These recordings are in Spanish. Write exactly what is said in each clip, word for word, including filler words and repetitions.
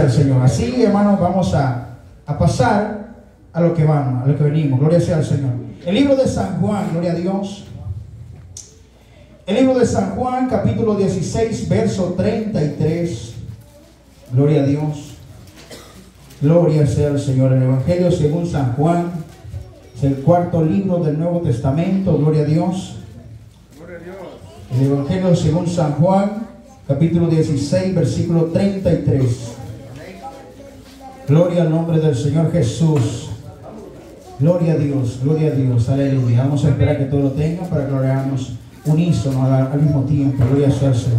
al Señor. Así, hermanos, vamos a, a pasar a lo que vamos, a lo que venimos. Gloria sea al Señor. El libro de San Juan, gloria a Dios. El libro de San Juan, capítulo dieciséis, verso treinta y tres. Gloria a Dios. Gloria sea al Señor. El Evangelio según San Juan, es el cuarto libro del Nuevo Testamento. Gloria a Dios. Gloria a Dios. El Evangelio según San Juan, capítulo dieciséis, versículo treinta y tres. Gloria al nombre del Señor Jesús. Gloria a Dios, gloria a Dios, aleluya. Vamos a esperar que todos lo tengan para que lo hagamos unísono al, al mismo tiempo. Gloria sea al Señor.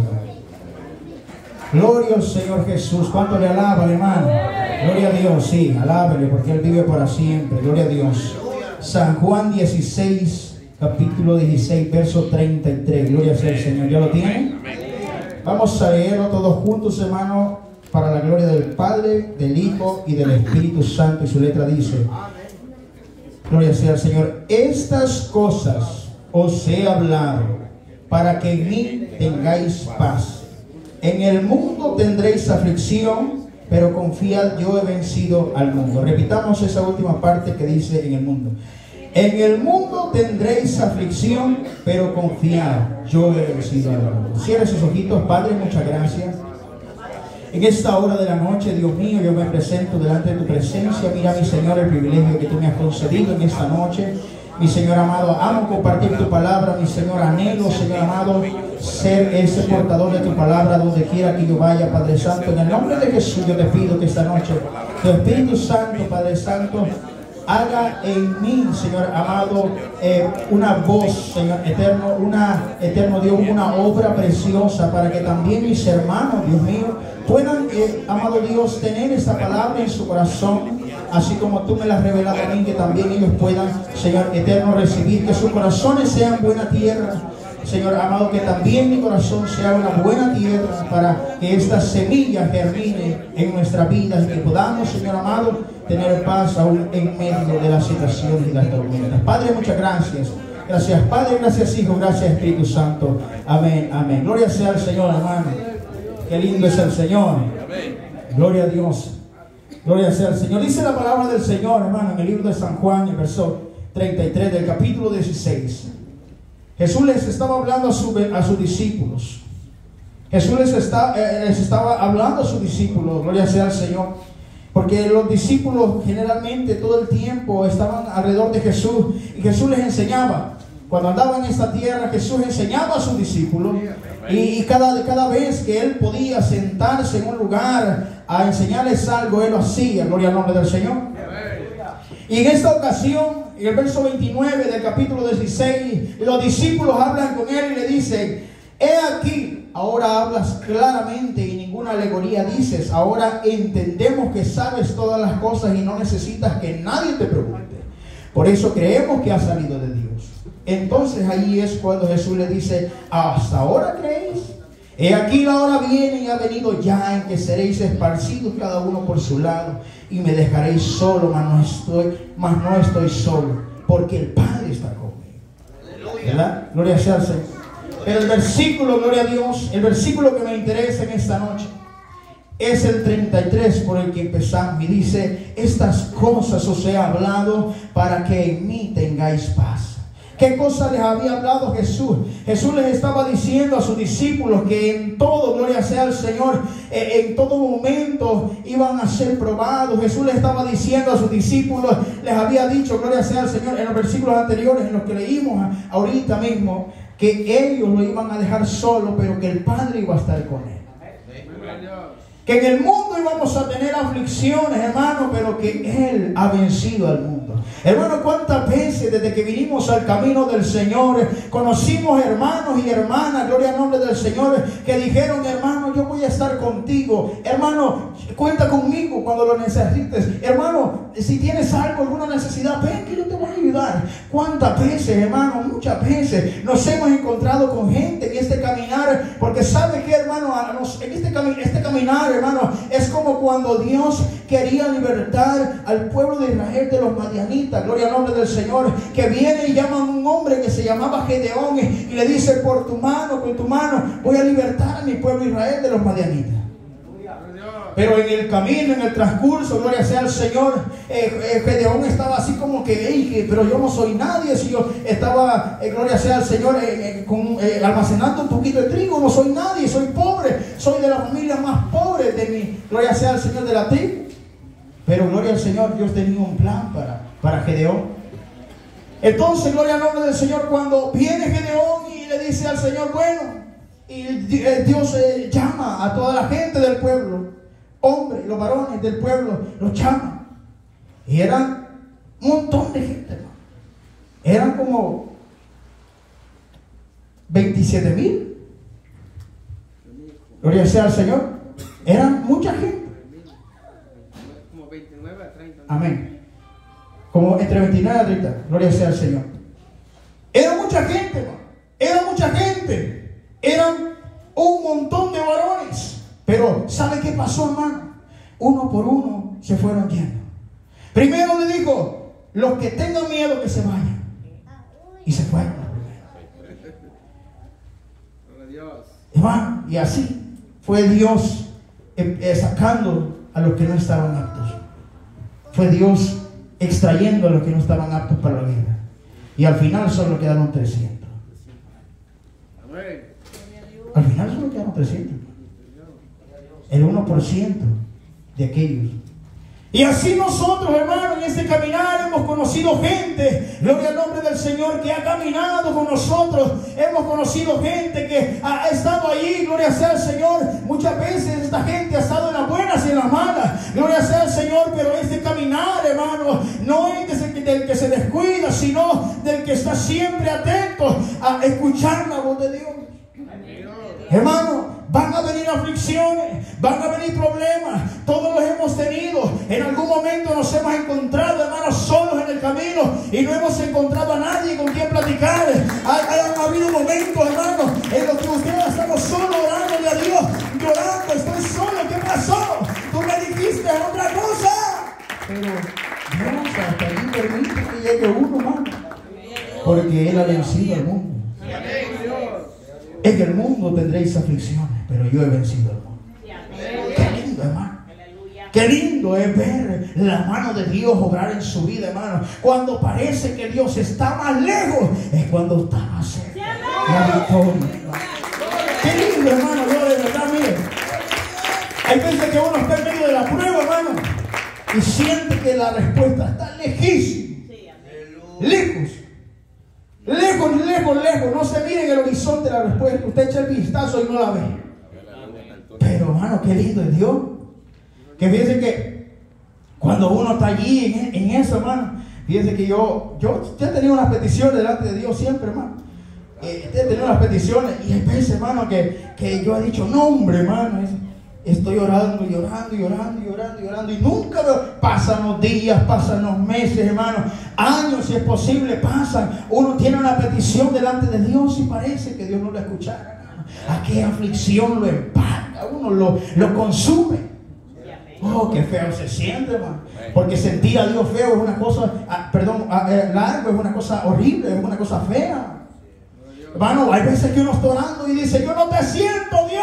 Gloria al Señor Jesús. ¿Cuánto le alaban, hermano? Gloria a Dios, sí, alábele porque Él vive para siempre. Gloria a Dios. San Juan dieciséis, capítulo dieciséis, verso treinta y tres. Gloria sea al Señor. ¿Ya lo tienen? Vamos a leerlo todos juntos, hermano, para la gloria del Padre, del Hijo y del Espíritu Santo. Y su letra dice: gloria sea al Señor. Estas cosas os he hablado para que en mí tengáis paz. En el mundo tendréis aflicción, pero confiad, yo he vencido al mundo. Repitamos esa última parte que dice en el mundo. En el mundo tendréis aflicción, pero confiad, yo he vencido al mundo. Cierra sus ojitos. Padre, muchas gracias. En esta hora de la noche, Dios mío, yo me presento delante de tu presencia. Mira, mi Señor, el privilegio que tú me has concedido en esta noche. Mi Señor amado, amo compartir tu palabra. Mi Señor, anhelo, Señor amado, ser ese portador de tu palabra donde quiera que yo vaya, Padre Santo. En el nombre de Jesús yo te pido que esta noche tu Espíritu Santo, Padre Santo, haga en mí, Señor amado, eh, una voz, Señor eterno, una, eterno Dios, una obra preciosa para que también mis hermanos, Dios mío, puedan, eh, amado Dios, tener esta palabra en su corazón, así como tú me la has revelado a mí, que también ellos puedan, Señor eterno, recibir, que sus corazones sean buena tierra. Señor amado, que también mi corazón sea una buena tierra para que esta semilla germine en nuestra vida y que podamos, Señor amado, tener paz aún en medio de las situaciones y las tormentas. Padre, muchas gracias. Gracias Padre, gracias Hijo, gracias Espíritu Santo. Amén, amén. Gloria sea al Señor, hermano. Qué lindo es el Señor. Gloria a Dios. Gloria sea al Señor. Dice la palabra del Señor, hermano, en el libro de San Juan, el verso treinta y tres del capítulo dieciséis. Jesús les estaba hablando a, su, a sus discípulos. Jesús les, está, eh, les estaba hablando a sus discípulos. Gloria sea al Señor. Porque los discípulos generalmente todo el tiempo estaban alrededor de Jesús. Y Jesús les enseñaba. Cuando andaba en esta tierra, Jesús enseñaba a sus discípulos. Y, y cada, cada vez que Él podía sentarse en un lugar a enseñarles algo, Él lo hacía. Gloria al nombre del Señor. Y en esta ocasión, en el verso veintinueve del capítulo dieciséis, los discípulos hablan con Él y le dicen: he aquí, ahora hablas claramente y ninguna alegoría dices. Ahora entendemos que sabes todas las cosas y no necesitas que nadie te pregunte. Por eso creemos que has salido de Dios. Entonces ahí es cuando Jesús le dice: ¿hasta ahora creéis? He aquí la hora viene y ha venido ya en que seréis esparcidos cada uno por su lado y me dejaréis solo, mas no estoy, mas no estoy solo, porque el Padre está conmigo. ¿Verdad? Gloria sea al Señor. Pero el versículo, gloria a Dios, el versículo que me interesa en esta noche es el treinta y tres por el que empezamos y dice: estas cosas os he hablado para que en mí tengáis paz. ¿Qué cosa les había hablado Jesús? Jesús les estaba diciendo a sus discípulos que en todo, gloria sea al Señor, eh, en todo momento iban a ser probados. Jesús les estaba diciendo a sus discípulos, les había dicho, gloria sea al Señor, en los versículos anteriores, en los que leímos ahorita mismo, que ellos lo iban a dejar solo, pero que el Padre iba a estar con él. Que en el mundo íbamos a tener aflicciones, hermano, pero que Él ha vencido al mundo. Hermano, cuántas veces desde que vinimos al camino del Señor conocimos hermanos y hermanas, gloria al nombre del Señor, que dijeron: hermano, yo voy a estar contigo. Hermano, cuenta conmigo cuando lo necesites. Hermano, si tienes algo, alguna necesidad, ven que yo te voy a ayudar. Cuántas veces, hermano, muchas veces nos hemos encontrado con gente en este caminar, porque sabe que, hermano, en este, cami este caminar, hermano, es como cuando Dios quería libertar al pueblo de Israel de los madianitas. Gloria al nombre del Señor, que viene y llama a un hombre que se llamaba Gedeón y le dice: por tu mano, con tu mano voy a libertar a mi pueblo Israel de los madianitas. Pero en el camino, en el transcurso, gloria sea al Señor, eh, eh, Gedeón estaba así como que, hey, pero yo no soy nadie. Si yo estaba, eh, gloria sea al Señor, eh, eh, con, eh, almacenando un poquito de trigo, no soy nadie, soy pobre, soy de la familia más pobre de mi, gloria sea al Señor, de la tribu. Pero gloria al Señor, Dios tenía un plan para, para Gedeón. Entonces, gloria al nombre del Señor, cuando viene Gedeón y le dice al Señor, bueno, y Dios eh, llama a toda la gente del pueblo, hombres, los varones del pueblo, los llama. Y eran un montón de gente, hermano. Eran como veintisiete mil. Gloria sea al Señor. Eran mucha gente. Como veintinueve a treinta. Amén. Como entre veintinueve a treinta. Gloria sea al Señor. Era mucha gente, hermano. Era mucha gente. Eran un montón de varones. Pero ¿sabe qué pasó, hermano? Uno por uno se fueron yendo. Primero le dijo, los que tengan miedo que se vayan. Y se fueron. Hermano, y así fue Dios eh, sacando a los que no estaban aptos. Fue Dios extrayendo a los que no estaban aptos para la guerra. Y al final solo quedaron trescientos. Al final solo quedaron trescientos. El uno por ciento de aquellos. Y así nosotros, hermanos, en este caminar hemos conocido gente, gloria al nombre del Señor, que ha caminado con nosotros. Hemos conocido gente que ha estado allí, gloria sea al Señor. Muchas veces esta gente ha estado en las buenas y en las malas, gloria sea al Señor. Pero este caminar, hermano, no es del que se descuida, sino del que está siempre atento a escuchar la voz de Dios. Hermano, van a venir aflicciones, van a venir problemas, todos los hemos tenido. En algún momento nos hemos encontrado, hermanos, solos en el camino y no hemos encontrado a nadie con quien platicar. Han habido momentos, hermanos, en los que ustedes estamos solos orándole a Dios, llorando, estoy solo, ¿qué pasó? Tú me dijiste otra cosa. Pero Dios hasta ahí permite que llegue uno, hermano, porque Él ha vencido al mundo. En el mundo tendréis aflicciones, pero yo he vencido al mundo. Qué lindo, hermano. Qué lindo es ver la mano de Dios obrar en su vida, hermano. Cuando parece que Dios está más lejos, es cuando está más cerca. La victoria, hermano. Qué lindo, hermano. Yo de verdad, mire, hay veces que uno está en medio de la prueba, hermano, y siente que la respuesta está lejísima. Lejos. Lejos, lejos, lejos. No se mire en el horizonte la respuesta. Usted echa el vistazo y no la ve. Pero, hermano, qué lindo es Dios. Que fíjense que cuando uno está allí en, en eso, hermano, fíjense que yo, yo, yo he tenido unas peticiones delante de Dios siempre, hermano. Eh, he tenido unas peticiones y hay veces, hermano, que, que yo he dicho, no, hombre, hermano, es, estoy orando y orando y orando y orando y orando y nunca veo. Pasan los días, pasan los meses, hermano, años si es posible pasan. Uno tiene una petición delante de Dios y parece que Dios no la escuchara, hermano. Aquella aflicción lo empaca, uno lo, lo consume. Oh, qué feo se siente, hermano. Porque sentir a Dios feo es una cosa, ah, perdón, ah, eh, largo, es una cosa horrible, es una cosa fea. Hermano, hay veces que uno está orando y dice, yo no te siento, Dios.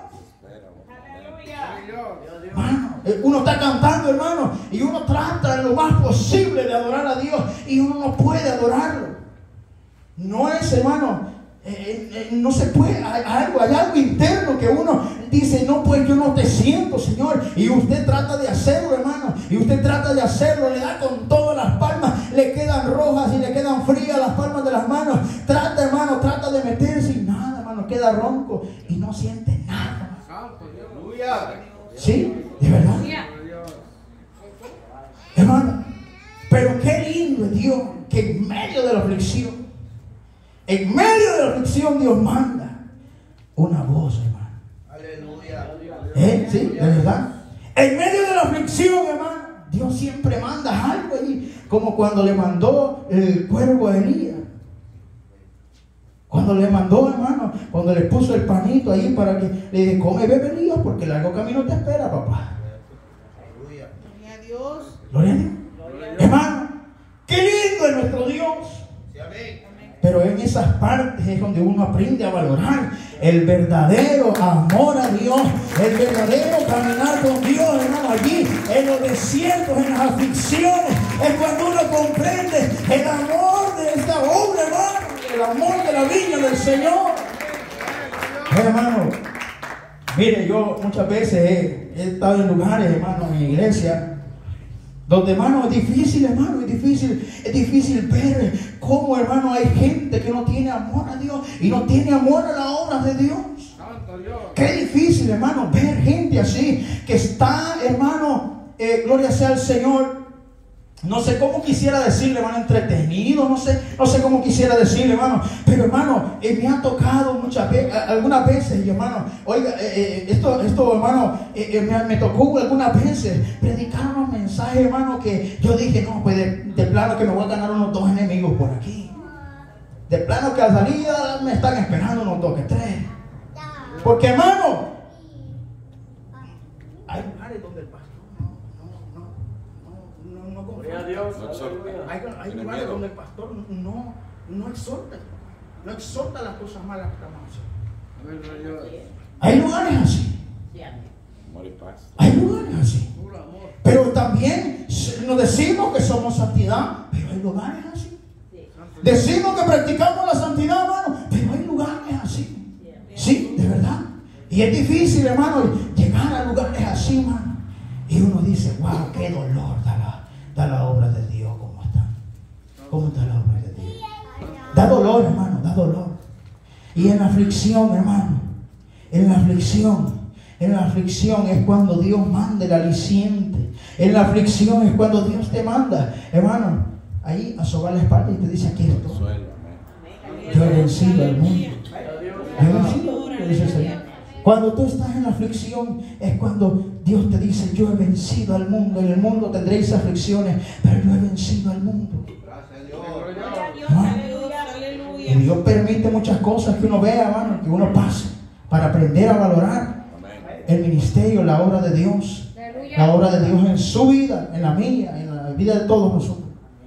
Hermano, uno está cantando, hermano, y uno trata lo más posible de adorar a Dios y uno no puede adorarlo. No es, hermano, eh, eh, no se puede. Hay algo, hay algo interno que uno dice, no, pues yo no te siento, Señor. Y usted trata de hacerlo, hermano, y usted trata de hacerlo, le da con todas las palmas, le quedan rojas y le quedan frías las palmas de las manos. Trata, hermano, trata de meterse y nada, hermano, queda ronco y no siente nada. Sí, de verdad, hermano. Pero qué lindo es Dios, que en medio de la aflicción, en medio de la aflicción, Dios manda una voz, hermano. Aleluya. ¿Eh? Sí, de verdad. En medio de la aflicción, hermano, Dios siempre manda algo allí, como cuando le mandó el cuervo a Elías. Cuando le mandó, hermano, cuando le puso el panito ahí para que le dije, come, bebe, Elías, porque el largo camino te espera, papá. Aleluya. Gloria a Dios. Gloria a Dios. Hermano, qué lindo es nuestro Dios. Sí, amén. Pero en esas partes es donde uno aprende a valorar El verdadero amor a Dios, el verdadero caminar con Dios, hermano, allí en los desiertos, en las aflicciones, es cuando uno comprende el amor de esta obra, hermano, el amor de la viña del Señor. Hermano, mire, yo muchas veces he, he estado en lugares, hermano, en iglesia, donde, hermano, es difícil, hermano, es difícil, es difícil ver cómo, hermano, hay gente que no tiene amor a Dios y no tiene amor a la obra de Dios. Qué difícil, hermano, ver gente así, que está, hermano, eh, gloria sea al Señor. No sé cómo quisiera decirle, hermano, entretenido, no sé, no sé cómo quisiera decirle, hermano, pero, hermano, eh, me ha tocado muchas veces, algunas veces, y, hermano, oiga, eh, eh, esto, esto, hermano, eh, eh, me, me tocó algunas veces predicar unos mensajes, hermano, que yo dije, no, pues de, de plano que me voy a ganar unos dos enemigos por aquí, de plano que a salida me están esperando unos dos que tres, porque, hermano, hay lugares donde el pastor Dios, hay, hay lugares donde el pastor no, no exhorta, no exhorta las cosas malas que estamos haciendo. Hay lugares así. Hay lugares así. Pero también nos decimos que somos santidad, pero hay lugares así. Decimos que practicamos la santidad, hermano, pero hay lugares así. Sí, de verdad. Y es difícil, hermano, llegar a lugares así, hermano. Y uno dice, wow, qué dolor da la Da la obra de Dios, ¿cómo está? ¿Cómo está la obra de Dios? Da dolor, hermano, da dolor. Y en la aflicción, hermano, en la aflicción, en la aflicción es cuando Dios manda el aliciente. En la aflicción es cuando Dios te manda, hermano, ahí a sobar la espalda y te dice, aquí estoy. Yo he vencido al mundo. Yo he vencido, le dice el Señor. Cuando tú estás en la aflicción es cuando Dios te dice, yo he vencido al mundo. En el mundo tendréis aflicciones, pero yo he vencido al mundo. ¿No? Y Dios permite muchas cosas que uno vea, hermano, que uno pase para aprender a valorar el ministerio, la obra de Dios. La obra de Dios en su vida, en la mía, en la vida de todos nosotros.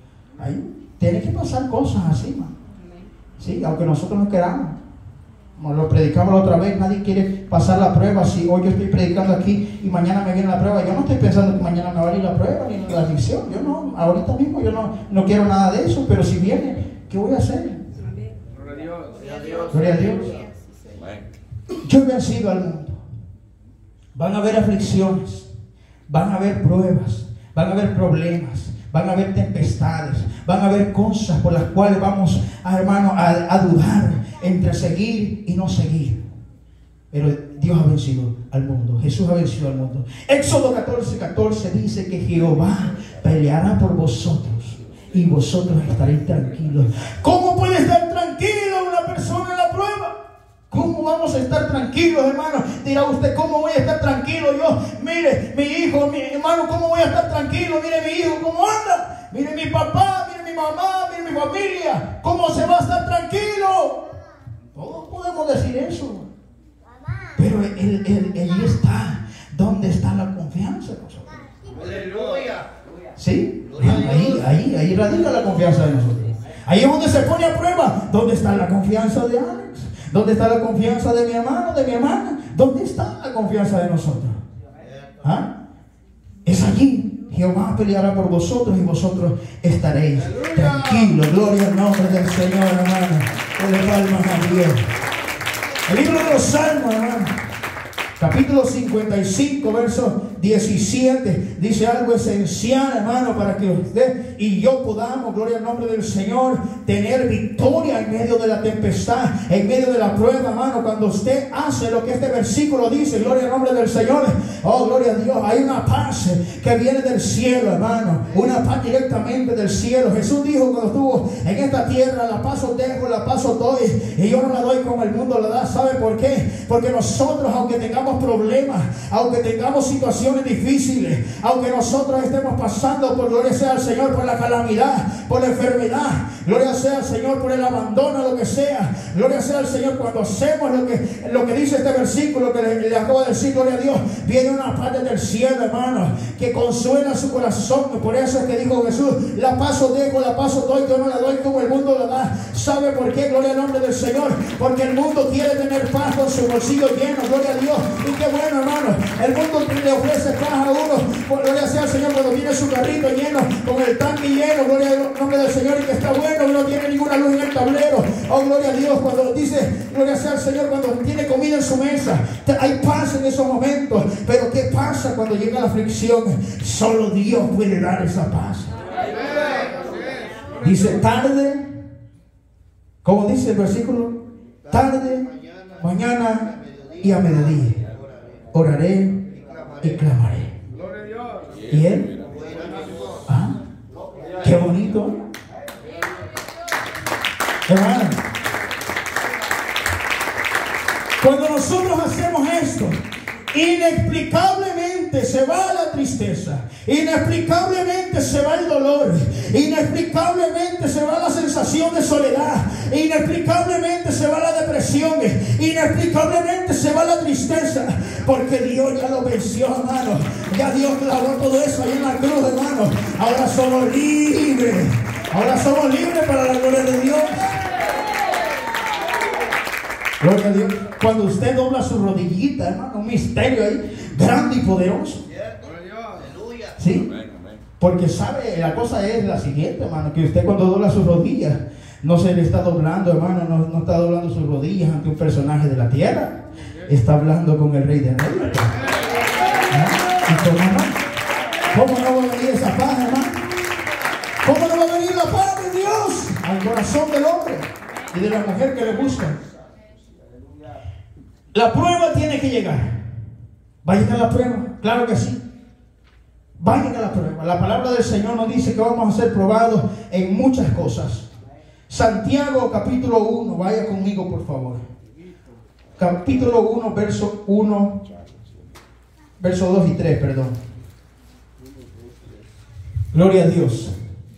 Ahí tiene que pasar cosas así, hermano. Sí, aunque nosotros no queramos. Como lo predicamos la otra vez, nadie quiere pasar la prueba. Si hoy yo estoy predicando aquí y mañana me viene la prueba, yo no estoy pensando que mañana me va a venir la prueba ni la aflicción. Yo no, ahorita mismo yo no, no quiero nada de eso, pero si viene, ¿qué voy a hacer? Gloria a Dios. Gloria a Dios. Yo he vencido al mundo. Van a haber aflicciones, van a haber pruebas, van a haber problemas, van a haber tempestades, van a haber cosas por las cuales vamos, a, hermano, a, a dudar entre seguir y no seguir. Pero Dios ha vencido al mundo. Jesús ha vencido al mundo. Éxodo catorce, catorce dice que Jehová peleará por vosotros y vosotros estaréis tranquilos. ¿Cómo puede estar tranquilo una persona en la prueba? ¿Cómo vamos a estar tranquilos, hermano? Dirá usted, ¿cómo voy a estar tranquilo yo? Mire, mi hijo, mi hermano, ¿cómo voy a estar tranquilo? Mire mi hijo, ¿cómo anda? Mire mi papá, mire mi mamá, mire mi familia. ¿Cómo se va a estar tranquilo? Todos podemos decir eso. Pero él, él, él está. ¿Dónde está la confianza de nosotros? Aleluya. ¿Sí? Ahí, ahí, ahí radica la confianza de nosotros. Ahí es donde se pone a prueba. ¿Dónde está la confianza de Alex? ¿Dónde está la confianza de mi hermano, de mi hermana? ¿Dónde está la confianza de nosotros? ¿Ah? Es allí. Jehová peleará por vosotros y vosotros estaréis tranquilos. Gloria al nombre del Señor, hermano. Dale palmas a Dios. El libro de los Salmos, hermano, capítulo cincuenta y cinco, verso diecisiete, dice algo esencial, hermano, para que usted y yo podamos, gloria al nombre del Señor, tener victoria en medio de la tempestad, en medio de la prueba, hermano. Cuando usted hace lo que este versículo dice, gloria al nombre del Señor, oh, gloria a Dios, hay una paz que viene del cielo, hermano, una paz directamente del cielo. Jesús dijo cuando estuvo en esta tierra, la paz os dejo, la paz os doy, y yo no la doy como el mundo la da. ¿Sabe por qué? Porque nosotros, aunque tengamos problemas, aunque tengamos situaciones situaciones difíciles, aunque nosotros estemos pasando por, gloria sea al Señor, por la calamidad, por la enfermedad, gloria sea al Señor, por el abandono, lo que sea, gloria sea al Señor, cuando hacemos lo que, lo que dice este versículo que le, le acabo de decir, gloria a Dios, viene una parte del cielo, hermano, que consuela su corazón. Por eso es que dijo Jesús: la paz os dejo, la paz os doy, yo no la doy como el mundo la da. ¿Sabe por qué? Gloria al nombre del Señor. Porque el mundo quiere tener paz con su bolsillo lleno, gloria a Dios. Y qué bueno, hermano, el mundo le ofrece paz a uno, gloria sea al Señor, cuando tiene su carrito lleno, con el tanque lleno, gloria al nombre del Señor, y que está bueno y no tiene ninguna luz en el tablero. Oh, gloria a Dios, cuando dice, gloria sea al Señor, cuando tiene comida en su mesa, hay paz en esos momentos. Pero ¿qué pasa cuando llega la aflicción? Solo Dios puede dar esa paz. Dice tarde, como dice el versículo, tarde, mañana y a mediodía oraré y clamaré. ¿Y él? ¿Ah? Qué bonito. Hermano, cuando nosotros hacemos esto, inexplicablemente se va la tristeza, inexplicablemente se va el dolor, inexplicablemente se va la sensación de soledad, inexplicablemente se va la depresión, inexplicablemente se va la tristeza, porque Dios ya lo venció, hermano. Ya Dios clavó todo eso ahí en la cruz, hermano. Ahora somos libres, ahora somos libres para la gloria de Dios. Gloria a Dios. Cuando usted dobla su rodillita, hermano, un misterio ahí grande y poderoso. ¿Sí? Porque sabe, la cosa es la siguiente, hermano, que usted cuando dobla sus rodillas, no se le está doblando, hermano, no, no está doblando sus rodillas ante un personaje de la tierra. Está hablando con el Rey de Reyes. ¿Ah? ¿Y cómo no? ¿Cómo no va a venir esa paz, hermano? ¿Cómo no va a venir la paz de Dios al corazón del hombre y de la mujer que le busca? La prueba tiene que llegar. ¿Va a llegar la prueba? Claro que sí. Va a llegar la prueba. La palabra del Señor nos dice que vamos a ser probados en muchas cosas. Santiago capítulo uno, vaya conmigo por favor. Capítulo uno, verso uno, verso dos y tres, perdón. Gloria a Dios.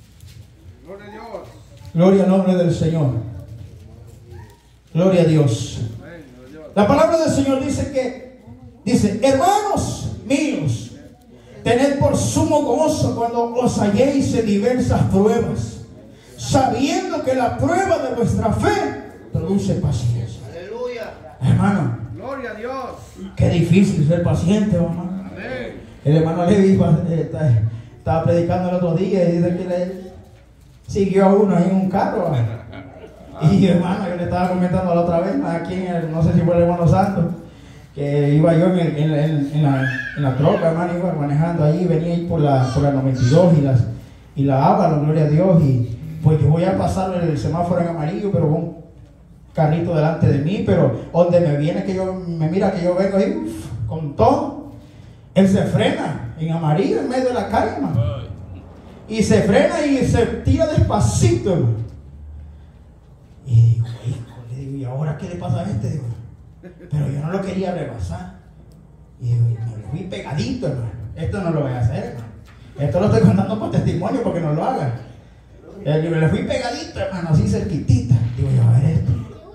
Gloria al nombre del Señor. Gloria a Dios. La palabra del Señor dice que, dice, hermanos míos, tened por sumo gozo cuando os halléis en diversas pruebas, sabiendo que la prueba de vuestra fe produce paciencia. Aleluya. Hermano, gloria a Dios. Qué difícil ser paciente, hermano. Amén. El hermano Levi eh, estaba predicando el otro día y dice que le siguió a uno ahí en un carro. Y hermano, yo le estaba comentando la otra vez, aquí en el, no sé si fue el hermano Santo, que iba yo en, el, en, en, en, la, en la troca, hermano, iba manejando ahí, venía ahí por la, por la noventa y dos y, las, y la Ávalo, gloria a Dios, y pues yo voy a pasar el semáforo en amarillo, pero con un carrito delante de mí, pero donde me viene, que yo, me mira que yo vengo ahí, uf, con todo, él se frena en amarillo en medio de la calle, hermano, y se frena y se tira despacito, hermano. Y digo, hijo, le digo, ¿y ahora qué le pasa a este? Digo, pero yo no lo quería rebasar. Y digo, me fui pegadito, hermano. Esto no lo voy a hacer, hermano. Esto lo estoy contando por testimonio porque no lo hagan. Y me le fui pegadito, hermano, así cerquitita. Digo, yo, a ver esto.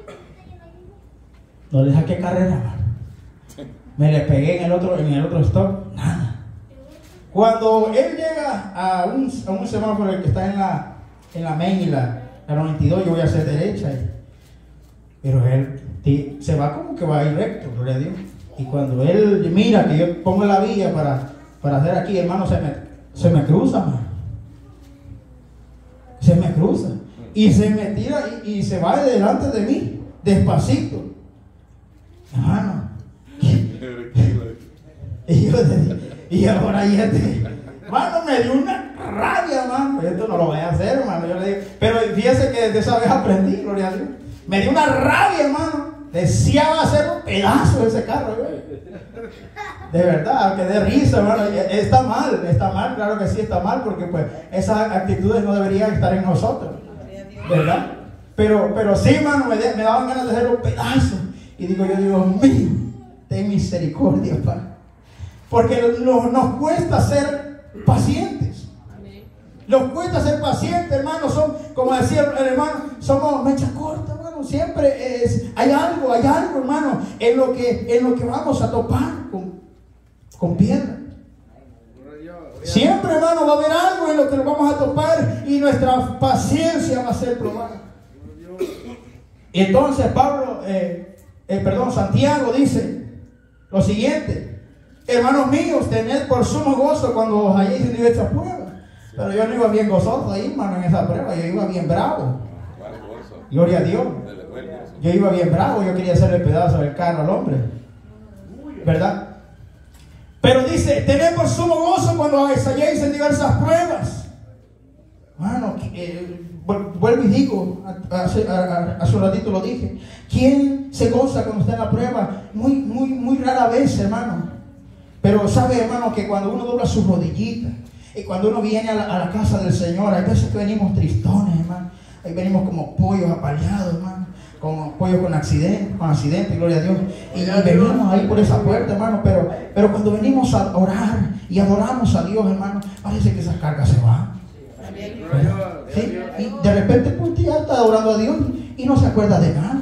No le saqué carrera, hermano. Me le pegué en el otro, en el otro stop, nada. Cuando él llega a un, a un semáforo que está en la, en la main y la la noventa y dos, yo voy a hacer derecha, pero él t- se va como que va a ir recto, gloria a Dios. Y cuando él mira que yo pongo la vía para, para hacer aquí, hermano, se me, se me cruza, man. se me cruza y se me tira y, y se va delante de mí, despacito, hermano. Y yo y ahora ya te, hermano, me dio una rabia, hermano. Esto no lo voy a hacer, hermano. Yo le digo, pero fíjese que de esa vez aprendí, gloria a Dios. Me dio una rabia, hermano. Deseaba hacer un pedazo de ese carro, güey. De verdad, que de risa, hermano. Está mal, está mal, claro que sí está mal, porque pues esas actitudes no deberían estar en nosotros, ¿verdad? Pero, pero sí, hermano, me, de, me daban ganas de hacer un pedazo. Y digo yo, Dios mío, ten misericordia, Padre. Porque nos, nos cuesta ser pacientes. Nos cuesta ser pacientes, hermano. Son, como decía el hermano, somos mecha corta, hermano. Siempre es, hay algo, hay algo, hermano, en lo que, en lo que vamos a topar con, con piedra. Siempre, hermano, va a haber algo en lo que nos vamos a topar y nuestra paciencia va a ser probada. Entonces Pablo, eh, eh, perdón, Santiago dice lo siguiente: hermanos míos, tened por sumo gozo cuando os halléis en diversas pruebas. Pero yo no iba bien gozoso ahí, hermano, en esa prueba. Yo iba bien bravo. Gloria a Dios. Yo iba bien bravo. Yo quería hacerle pedazo del carro al hombre, ¿verdad? Pero dice: tened por sumo gozo cuando os halléis en diversas pruebas. Hermano, eh, vuelvo y digo, hace, hace un ratito lo dije. ¿Quién se goza cuando está en la prueba? Muy, muy, muy rara vez, hermano. Pero sabe, hermano, que cuando uno dobla sus rodillitas y cuando uno viene a la, a la casa del Señor, hay veces que venimos tristones, hermano. Ahí venimos como pollos apaleados, hermano. Como pollos con accidente, con accidente, gloria a Dios. Y, y venimos ahí por esa puerta, hermano. Pero, pero cuando venimos a orar y adoramos a Dios, hermano, parece que esas cargas se van. ¿Sí? Y de repente pues, ya está adorando a Dios y no se acuerda de nada.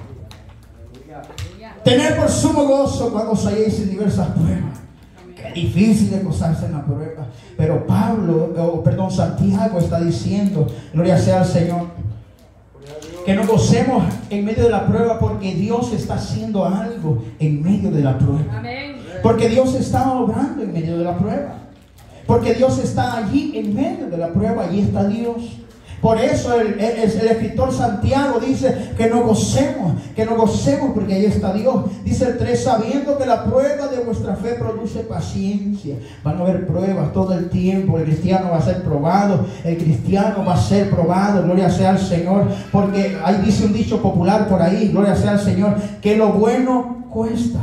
Tener por sumo gozo cuando os halléis en diversas pruebas. Qué difícil es gozarse en la prueba. Pero Pablo, o perdón, Santiago está diciendo, gloria sea al Señor, que nos gocemos en medio de la prueba porque Dios está haciendo algo en medio de la prueba. Porque Dios está obrando en medio de la prueba. Porque Dios está allí en medio de la prueba, allí está Dios. Por eso el, el, el escritor Santiago dice que nos gocemos, que nos gocemos porque ahí está Dios. Dice el tres, sabiendo que la prueba de vuestra fe produce paciencia. Van a haber pruebas todo el tiempo. El cristiano va a ser probado, el cristiano va a ser probado, gloria sea al Señor. Porque ahí dice un dicho popular por ahí, gloria sea al Señor, que lo bueno cuesta.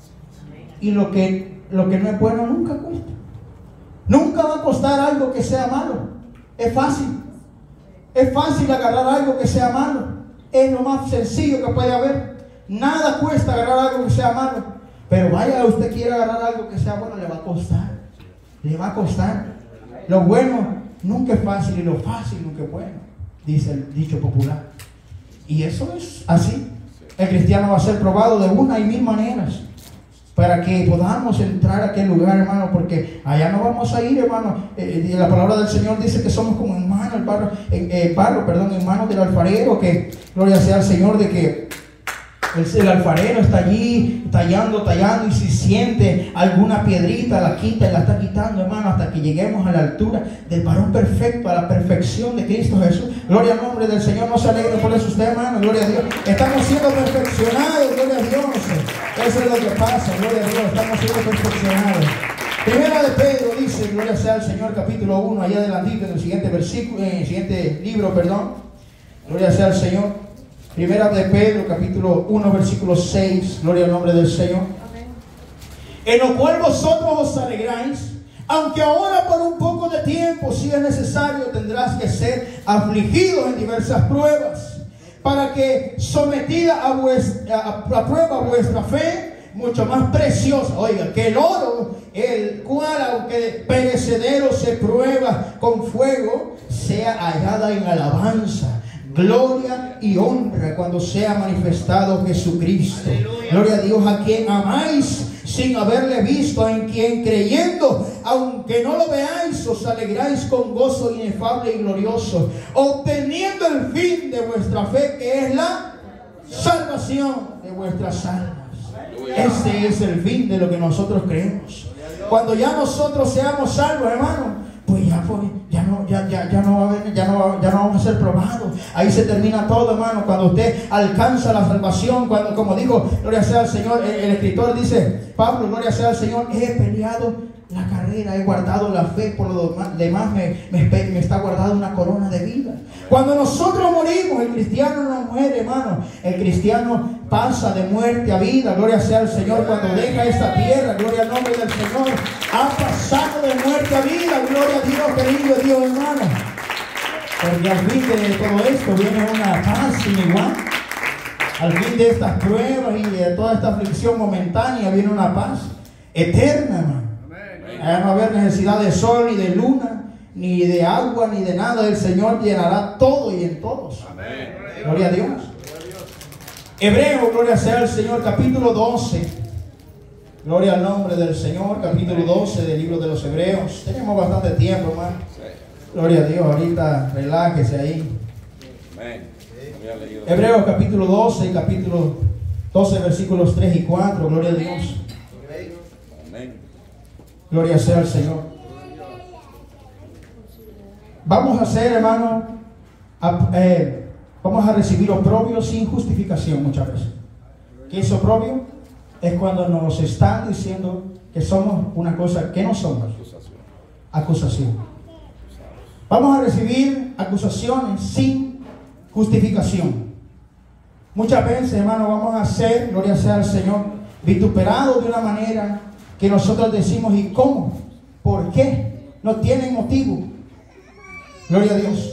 Y lo que, lo que no es bueno nunca cuesta. Nunca va a costar algo que sea malo. Es fácil. Es fácil agarrar algo que sea malo. Es lo más sencillo que puede haber. Nada cuesta agarrar algo que sea malo. Pero vaya, usted quiere agarrar algo que sea bueno, le va a costar. Le va a costar. Lo bueno nunca es fácil y lo fácil nunca es bueno, dice el dicho popular. Y eso es así. El cristiano va a ser probado de una y mil maneras, para que podamos entrar a aquel lugar, hermano, porque allá no vamos a ir, hermano. Eh, la palabra del Señor dice que somos como en manos, el barro, eh, eh, barro, perdón, en manos del alfarero, que gloria sea al Señor de que el, el alfarero está allí tallando, tallando, y si siente alguna piedrita, la quita y la está quitando, hermano, hasta que lleguemos a la altura del varón perfecto, a la perfección de Cristo Jesús. Gloria al nombre del Señor. No se alegre por eso usted, hermano, gloria a Dios. Estamos siendo perfeccionados, gloria a Dios. Eso es lo que pasa, gloria a Dios, estamos siendo perfeccionados. Primera de Pedro dice, gloria sea al Señor, capítulo uno, allá adelantito, en el siguiente versículo, en el siguiente libro, perdón. Gloria sea al Señor. Primera de Pedro, capítulo uno, versículo seis, gloria al nombre del Señor. Amén. En lo cual vosotros os alegráis, aunque ahora por un poco de tiempo, si es necesario, tendrás que ser afligidos en diversas pruebas, para que sometida a, vuestra, a, a prueba vuestra fe, mucho más preciosa, oiga, que el oro, el cual aunque perecedero se prueba con fuego, sea hallada en alabanza, gloria y honra cuando sea manifestado Jesucristo. Aleluya. Gloria a Dios, a quien amáis sin haberle visto, en quien creyendo, aunque no lo veáis, os alegráis con gozo inefable y glorioso, obteniendo el fin de vuestra fe, que es la salvación de vuestras almas. Este es el fin de lo que nosotros creemos. Cuando ya nosotros seamos salvos, hermano, pues ya fue, ya no, ya, ya, ya no va a haber, ya no, ya no vamos a ser probados. Ahí se termina todo, hermano. Cuando usted alcanza la salvación, cuando, como digo, gloria sea al Señor, el, el escritor dice, Pablo, gloria sea al Señor, he peleado la carrera, he guardado la fe, por lo demás me, me, me está guardada una corona de vida. Cuando nosotros morimos, el cristiano no muere, hermano. El cristiano pasa de muerte a vida, gloria sea al Señor. Cuando deja esta tierra, gloria al nombre del Señor, ha pasado de muerte a vida, gloria a Dios, querido Dios, hermano. Porque al fin de todo esto viene una paz sin igual. Al fin de estas pruebas y de toda esta aflicción momentánea viene una paz eterna, hermano. Allá no va a haber necesidad de sol, ni de luna, ni de agua, ni de nada. El Señor llenará todo y en todos. Amén. Gloria a Dios. Hebreo, gloria sea al Señor, capítulo doce. Gloria al nombre del Señor, capítulo doce del libro de los Hebreos. Tenemos bastante tiempo, hermano. Gloria a Dios, ahorita relájese ahí. Amén. Hebreos capítulo doce, capítulo doce, versículos tres y cuatro. Gloria a Dios. Amén. Gloria sea al Señor. Vamos a hacer, hermano, a, eh, vamos a recibir oprobio sin justificación muchas veces. ¿Qué es oprobio? Es cuando nos están diciendo que somos una cosa que no somos. Acusación. Vamos a recibir acusaciones sin justificación. Muchas veces, hermano, vamos a ser, gloria sea al Señor, vituperados de una manera que nosotros decimos, ¿y cómo? ¿Por qué? No tienen motivo. Gloria a Dios.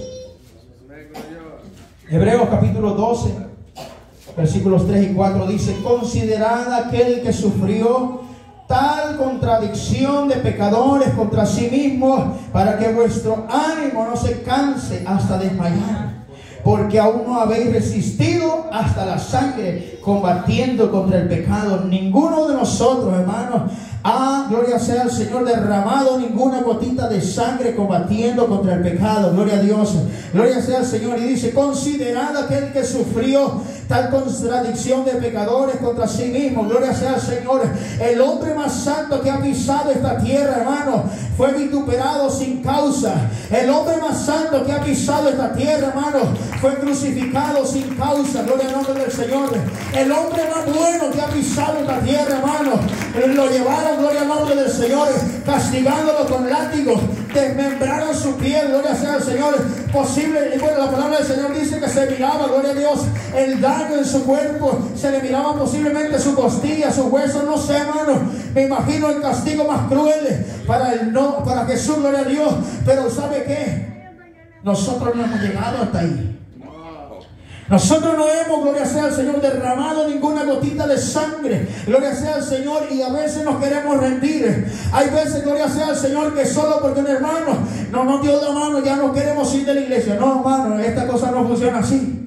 Hebreos capítulo doce, versículos tres y cuatro dice: considerad aquel que sufrió tal contradicción de pecadores contra sí mismos, para que vuestro ánimo no se canse hasta desmayar. Porque aún no habéis resistido hasta la sangre, combatiendo contra el pecado. Ninguno de nosotros, hermanos, ha, gloria sea al Señor, derramado ninguna gotita de sangre combatiendo contra el pecado. Gloria a Dios. Gloria sea al Señor. Y dice: considerad aquel que sufrió tal contradicción de pecadores contra sí mismo. Gloria sea al Señor. El hombre más santo que ha pisado esta tierra, hermano, fue vituperado sin causa. El hombre más santo que ha pisado esta tierra, hermano, fue crucificado sin causa. Gloria al nombre del Señor. El hombre más bueno que ha pisado esta tierra, hermano, lo llevaron, gloria al nombre del Señor, castigándolo con látigos, desmembraron su piel. Gloria sea al Señor. Posible, bueno, la palabra del Señor dice que se miraba, gloria a Dios, el daño en su cuerpo, se le miraba posiblemente su costilla, sus huesos, no sé, hermano. Me imagino el castigo más cruel para el no, para Jesús, gloria a Dios. Pero ¿sabe qué? Nosotros no hemos llegado hasta ahí. Nosotros no hemos, gloria sea al Señor, derramado ninguna gotita de sangre. Gloria sea al Señor. Y a veces nos queremos rendir. Hay veces, gloria sea al Señor, que solo porque un hermano no nos dio la mano ya no queremos ir de la iglesia. No, hermano, esta cosa no funciona así.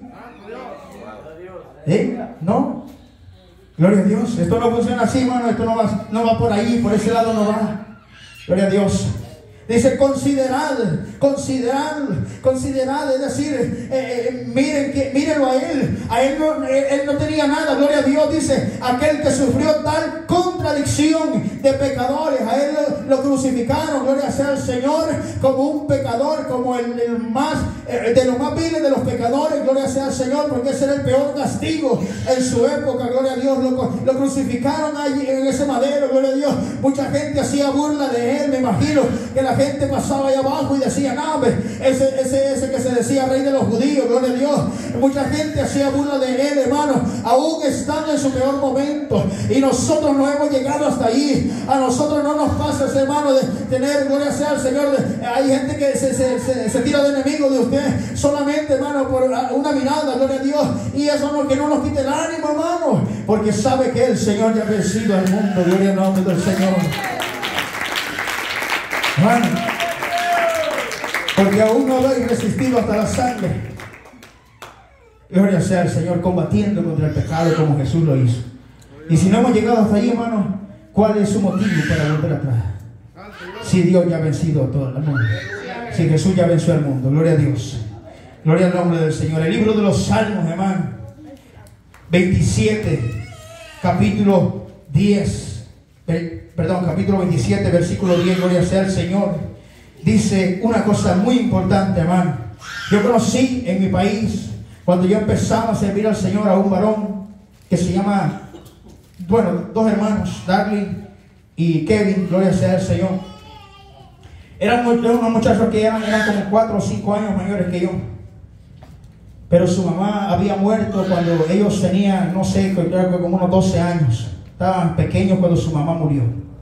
¿Eh? ¿No? Gloria a Dios. Esto no funciona así, hermano. Esto no va, no va por ahí, por ese lado no va. Gloria a Dios. Dice: considerad, considerad, considerad, es decir, eh, eh, miren que, mírenlo a él, a él no, él, él no tenía nada. Gloria a Dios. Dice: aquel que sufrió tal contradicción de pecadores, a él lo, lo crucificaron, gloria sea al Señor, como un pecador, como el, el más, eh, de los más viles de los pecadores, gloria sea al Señor, porque ese era el peor castigo en su época. Gloria a Dios. Lo, lo crucificaron allí en ese madero, gloria a Dios. Mucha gente hacía burla de él, me imagino que la gente pasaba ahí abajo y decía: no, ese, ese, ese que se decía rey de los judíos, gloria a Dios. Mucha gente hacía burla de él, hermano, aún estando en su peor momento. Y nosotros no hemos llegado hasta ahí. A nosotros no nos pasa, ese hermano, de tener, gloria sea al Señor, de, hay gente que se, se, se, se tira de enemigo de usted solamente, hermano, por una mirada, gloria a Dios. Y eso no, que no nos quite el ánimo, hermano, porque sabe que el Señor ya ha vencido al mundo. Gloria al nombre del Señor. Hermano, porque aún no habéis resistido hasta la sangre. Gloria sea al Señor, combatiendo contra el pecado como Jesús lo hizo. Y si no hemos llegado hasta ahí, hermano, ¿cuál es su motivo para volver atrás? Si Dios ya ha vencido a todo el mundo, si Jesús ya venció al mundo. Gloria a Dios. Gloria al nombre del Señor. El libro de los Salmos, hermano, veintisiete, capítulo diez, perdón, capítulo veintisiete, versículo diez, gloria sea al Señor. Dice una cosa muy importante, hermano. Yo conocí en mi país, cuando yo empezaba a servir al Señor, a un varón que se llama, bueno, dos hermanos, Darling y Kevin, gloria sea al Señor. Eran unos muchachos que eran, eran como cuatro o cinco años mayores que yo. Pero su mamá había muerto cuando ellos tenían, no sé, creo que como unos doce años. Estaban pequeños cuando su mamá murió.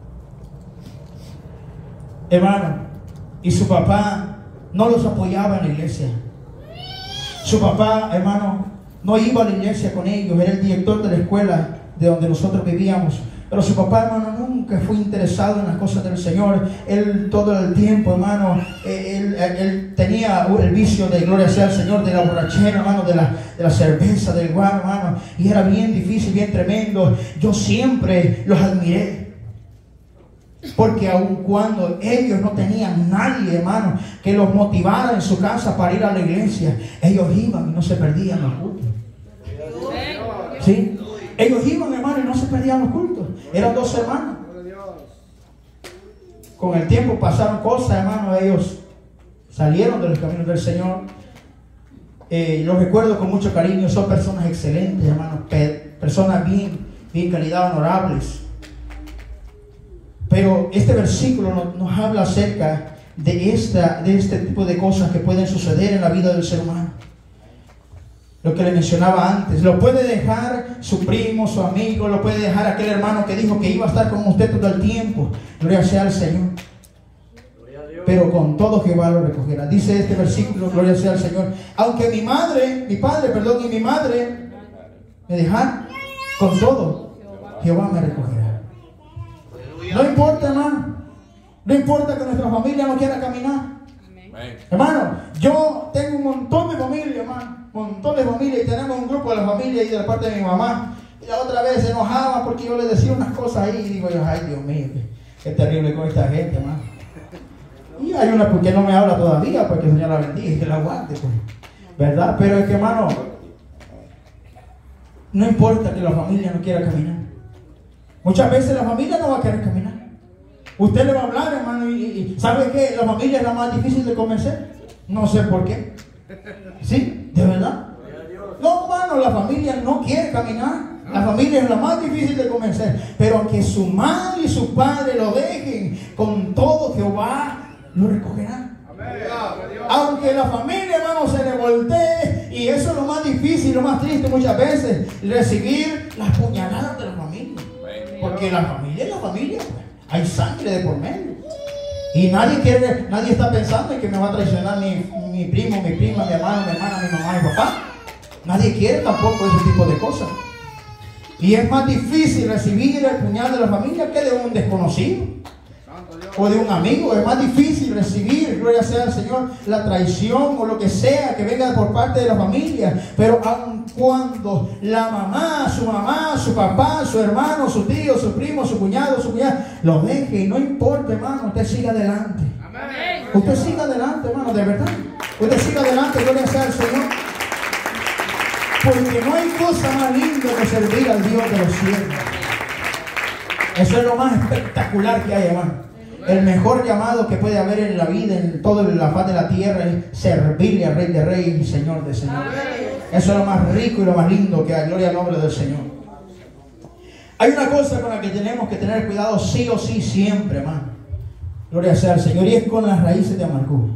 Hermano, y su papá no los apoyaba en la iglesia. Su papá, hermano, no iba a la iglesia con ellos. Era el director de la escuela de donde nosotros vivíamos. Pero su papá, hermano, nunca fue interesado en las cosas del Señor. Él todo el tiempo, hermano, él, él, él tenía el vicio de, gloria sea al Señor, de la borrachera, hermano, de la, de la cerveza, del guaro, hermano. Y era bien difícil, bien tremendo. Yo siempre los admiré. Porque aun cuando ellos no tenían nadie, hermano, que los motivara en su casa para ir a la iglesia, ellos iban y no se perdían los cultos. ¿Sí? Ellos iban, hermano, y no se perdían los cultos. Eran dos hermanos. Con el tiempo pasaron cosas, hermano. Ellos salieron de los caminos del Señor. Eh, los recuerdo con mucho cariño. Son personas excelentes, hermano. Pe- personas bien, bien calidad, honorables. Pero este versículo nos, nos habla acerca de, esta, de este tipo de cosas que pueden suceder en la vida del ser humano. Lo que le mencionaba antes, lo puede dejar su primo, su amigo, lo puede dejar aquel hermano que dijo que iba a estar con usted todo el tiempo. Gloria sea al Señor. Pero con todo Jehová lo recogerá. Dice este versículo, gloria sea al Señor. Aunque mi madre, mi padre, perdón, y mi madre me dejan, con todo Jehová me recogerá. No importa, hermano. No importa que nuestra familia no quiera caminar. Hermano, yo tengo un montón de familia, hermano. Un montón de familia. Y tenemos un grupo de la familia y de la parte de mi mamá. Y la otra vez se enojaba porque yo le decía unas cosas ahí. Y digo yo, ay Dios mío, qué, qué terrible con esta gente, hermano. Y hay una porque no me habla todavía, porque el Señor la bendiga y que la aguante, pues. ¿Verdad? Pero es que, hermano, no importa que la familia no quiera caminar. Muchas veces la familia no va a querer caminar. Usted le va a hablar, hermano, y, y ¿sabe qué? La familia es la más difícil de convencer. No sé por qué. ¿Sí? ¿De verdad? No, hermano, la familia no quiere caminar. La familia es la más difícil de convencer. Pero que su madre y su padre lo dejen, con todo Jehová lo recogerá. Aunque la familia, hermano, se le voltee, y eso es lo más difícil, lo más triste muchas veces, recibir las puñaladas de la familia. Porque la familia es la familia, pues. Hay sangre de por medio. Y nadie quiere, nadie está pensando en que me va a traicionar mi, mi primo, mi prima, mi hermano, mi hermana, mi mamá, mi papá. Nadie quiere tampoco ese tipo de cosas. Y es más difícil recibir el puñal de la familia que de un desconocido o de un amigo. Es más difícil recibir, gloria sea al Señor, la traición o lo que sea que venga por parte de la familia. Pero aun cuando la mamá, su mamá, su papá, su hermano, su tío, su primo, su cuñado, su cuñada lo deje, y no importa, hermano, usted siga adelante. Amén. Usted siga adelante, hermano, de verdad. Usted siga adelante, gloria sea al Señor. Porque no hay cosa más linda que servir al Dios de los cielos. Eso es lo más espectacular que hay, hermano. El mejor llamado que puede haber en la vida, en toda la faz de la tierra, es servirle al Rey de Reyes y Señor de Señores. Eso es lo más rico y lo más lindo que hay. Gloria al nombre del Señor. Hay una cosa con la que tenemos que tener cuidado sí o sí siempre, hermano. Gloria sea al Señor. Y es con las raíces de amargura.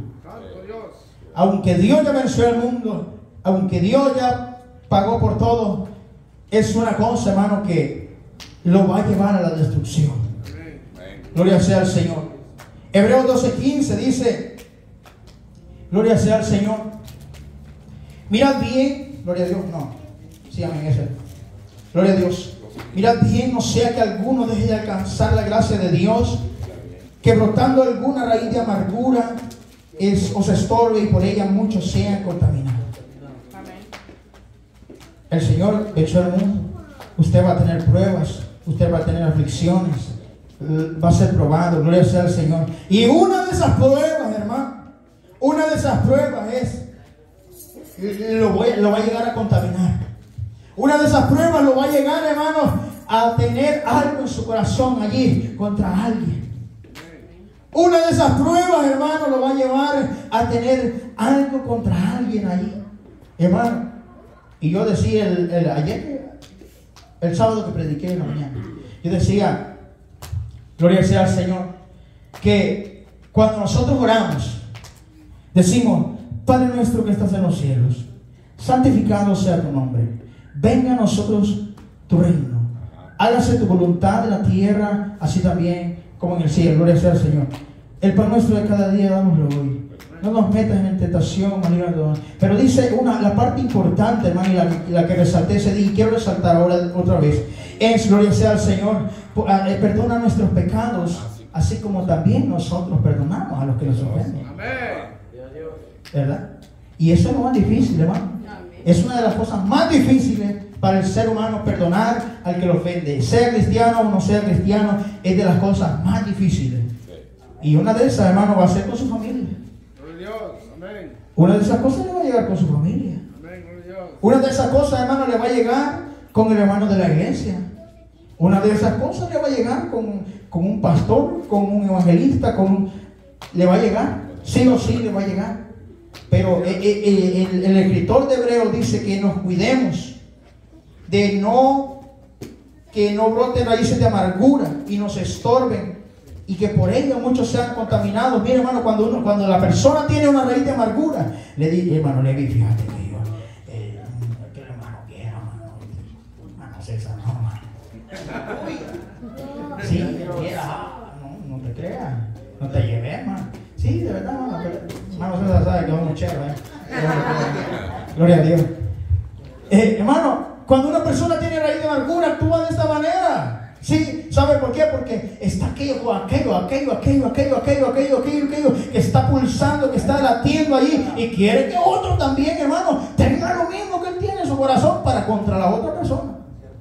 Aunque Dios ya venció al mundo, aunque Dios ya pagó por todo, es una cosa, hermano, que lo va a llevar a la destrucción. Gloria sea al Señor. Hebreos doce quince dice, gloria sea al Señor. Mirad bien, gloria a Dios, no, sí, amén, ese. Gloria a Dios. Mirad bien, no sea que alguno deje de alcanzar la gracia de Dios, que brotando alguna raíz de amargura es, os estorbe y por ella muchos sean contaminados. El Señor echó al mundo. Usted va a tener pruebas, usted va a tener aflicciones, va a ser probado, gloria sea al Señor. Y una de esas pruebas, hermano, una de esas pruebas es, lo, voy, lo va a llegar a contaminar. Una de esas pruebas lo va a llegar, hermano, a tener algo en su corazón allí contra alguien. Una de esas pruebas, hermano, lo va a llevar a tener algo contra alguien allí, hermano. Y yo decía el, el, ayer, el sábado que prediqué en la mañana, yo decía, gloria sea al Señor, que cuando nosotros oramos, decimos, Padre nuestro que estás en los cielos, santificado sea tu nombre, venga a nosotros tu reino, hágase tu voluntad en la tierra, así también como en el cielo, gloria sea al Señor. El pan nuestro de cada día dámoslo hoy. No nos metas en tentación, hermano. Pero dice una, la parte importante, hermano, y la, la que resalté ese día, y quiero resaltar ahora otra vez, es, gloria sea al Señor, perdona nuestros pecados, así como también nosotros perdonamos a los que nos ofenden. ¿Verdad? Y eso es lo más difícil, hermano. Es una de las cosas más difíciles para el ser humano, perdonar al que lo ofende. Sea cristiano o no sea cristiano, es de las cosas más difíciles. Y una de esas, hermano, va a ser con su familia. Una de esas cosas le va a llegar con su familia. Una de esas cosas, hermano, le va a llegar con el hermano de la iglesia. Una de esas cosas le va a llegar con, con un pastor, con un evangelista, con un, le va a llegar. Sí o sí le va a llegar. Pero el, el, el escritor de Hebreos dice que nos cuidemos de no, que no broten raíces de amargura y nos estorben, y que por ello muchos sean contaminados. Mire, hermano, cuando uno, cuando la persona tiene una raíz de amargura, le dice, hermano Levi, fíjate que yo, eh, que el hermano quiera, hermano, hermano César, no, hermano. Sí, que quiera, no, no te creas, no te lleves, hermano. Sí, de verdad, hermano, pero, hermano César sabe que vamos chero, ¿eh? Gloria a Dios. Eh, hermano, cuando una persona tiene raíz de amargura, actúa de esta manera. Sí, ¿sabe por qué? Porque está aquello, aquello, aquello, aquello, aquello, aquello, aquello, aquello, aquello, que está pulsando, que está latiendo allí, y quiere que otro también, hermano, tenga lo mismo que él tiene en su corazón para contra la otra persona.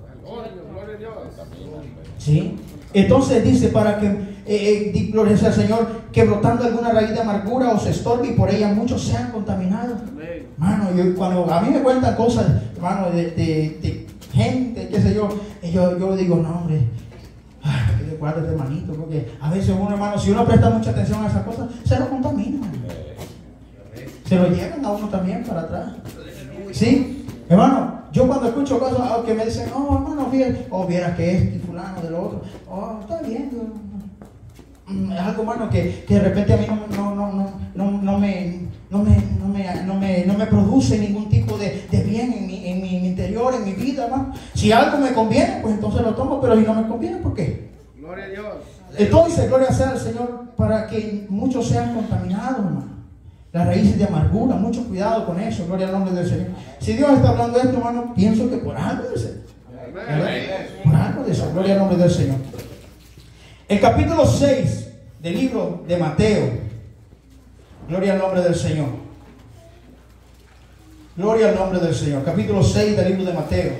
Sí. Entonces dice, para que, eh, eh, gloria sea al Señor, que brotando alguna raíz de amargura os estorbe y por ella muchos sean contaminados. Hermano, yo, cuando a mí me cuentan cosas, hermano, de, de, de gente, qué sé yo, yo, yo digo, no, hombre, ay, que guarda este hermanito, porque a veces uno, hermano, si uno presta mucha atención a esas cosas, se lo contamina, se lo llevan a uno también para atrás. Sí, hermano, yo cuando escucho cosas oh, que me dicen, oh, hermano, fíjate, o oh, vieras que es y fulano de lo otro, oh, está bien, yo, es algo, hermano, que, que de repente a mí no, no, no, no, no, no me... No me, no, me, no, me, no me produce ningún tipo de, de bien en mi, en, mi, en mi interior, en mi vida, hermano. Si algo me conviene, pues entonces lo tomo, pero si no me conviene, ¿por qué? Gloria a Dios. Entonces, gloria sea al Señor, para que muchos sean contaminados, hermano. Las raíces de amargura, mucho cuidado con eso, gloria al nombre del Señor. Si Dios está hablando de esto, hermano, pienso que por algo de eso. Por algo de eso, gloria al nombre del Señor. El capítulo seis del libro de Mateo. Gloria al nombre del Señor. Gloria al nombre del Señor. Capítulo seis del libro de Mateo.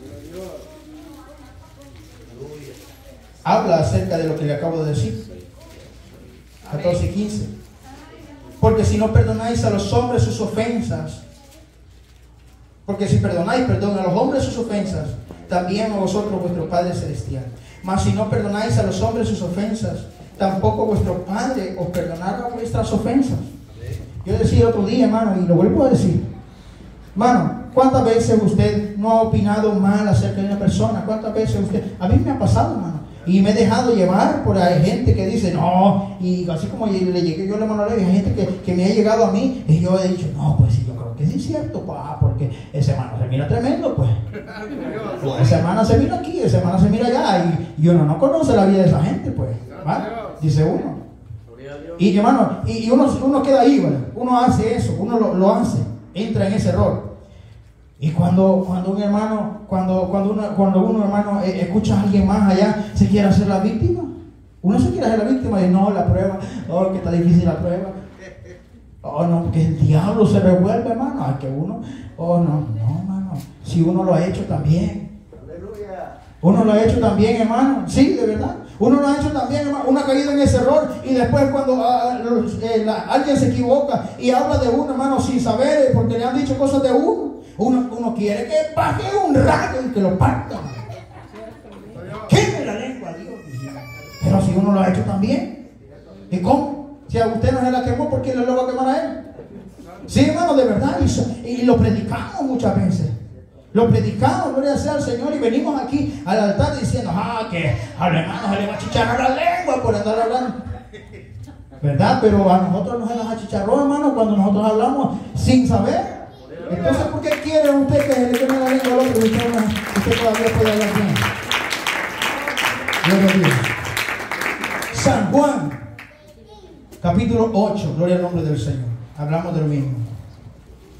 Habla acerca de lo que le acabo de decir. catorce y quince. Porque si no perdonáis a los hombres sus ofensas, porque si perdonáis, perdón a los hombres sus ofensas, también a vosotros vuestro Padre Celestial. Mas si no perdonáis a los hombres sus ofensas, tampoco vuestro Padre os perdonará vuestras ofensas. Yo decía otro día, hermano, y lo vuelvo a decir, hermano, ¿cuántas veces usted no ha opinado mal acerca de una persona? ¿Cuántas veces usted? A mí me ha pasado, hermano, y me he dejado llevar por ahí gente que dice, no, y así como le llegué yo a la mano a la hay gente que, que me ha llegado a mí, y yo he dicho, no, pues sí, yo creo que sí es cierto, pa, porque ese hermano se mira tremendo, pues. Pues esa hermana se mira aquí, esa hermana se mira allá, y, y uno no conoce la vida de esa gente, pues, ¿vale? Dice uno. Y hermano, y, y uno, uno queda ahí, ¿verdad? Uno hace eso, uno lo, lo hace, entra en ese error. Y cuando, cuando un hermano, cuando, cuando, uno, cuando uno hermano eh, escucha a alguien más allá, se quiere hacer la víctima. Uno se quiere hacer la víctima y no, la prueba, oh, que está difícil la prueba. Oh, no, porque el diablo se revuelve, hermano. Ay, que uno, oh, no, no, hermano. Si uno lo ha hecho también. Uno lo ha hecho también, hermano. Sí, de verdad. Uno lo ha hecho también, hermano. Uno ha caído en ese error. Y después cuando uh, los, eh, la, alguien se equivoca y habla de uno, hermano, sin saber, porque le han dicho cosas de uno, uno, uno quiere que baje un rayo y que lo parta. Queme la lengua a Dios. Pero si uno lo ha hecho también. ¿Y cómo? Si a usted no se la quemó, ¿por qué le lo va a quemar a él? Sí, hermano, de verdad. Y, y lo predicamos muchas veces. Lo predicamos, gloria sea al Señor, y venimos aquí al altar diciendo, ah, que al hermano se le va a chicharrar la lengua por andar hablando. ¿Verdad? Pero a nosotros nos se las achicharró, hermano, cuando nosotros hablamos sin saber. Entonces, ¿por qué quiere usted que se le queme la lengua al otro y usted, usted todavía puede hablar bien? Gloria a Dios. San Juan, capítulo ocho, gloria al nombre del Señor. Hablamos de lo mismo.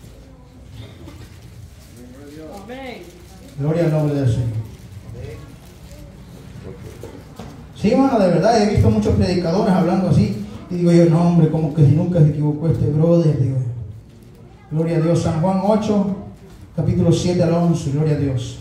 Gloria al nombre del Señor. Sí, hermano, de verdad, he visto muchos predicadores hablando así. Y digo yo, no, hombre, como que si nunca se equivocó este brother, digo yo. Gloria a Dios. San Juan ocho, capítulo siete al once, gloria a Dios.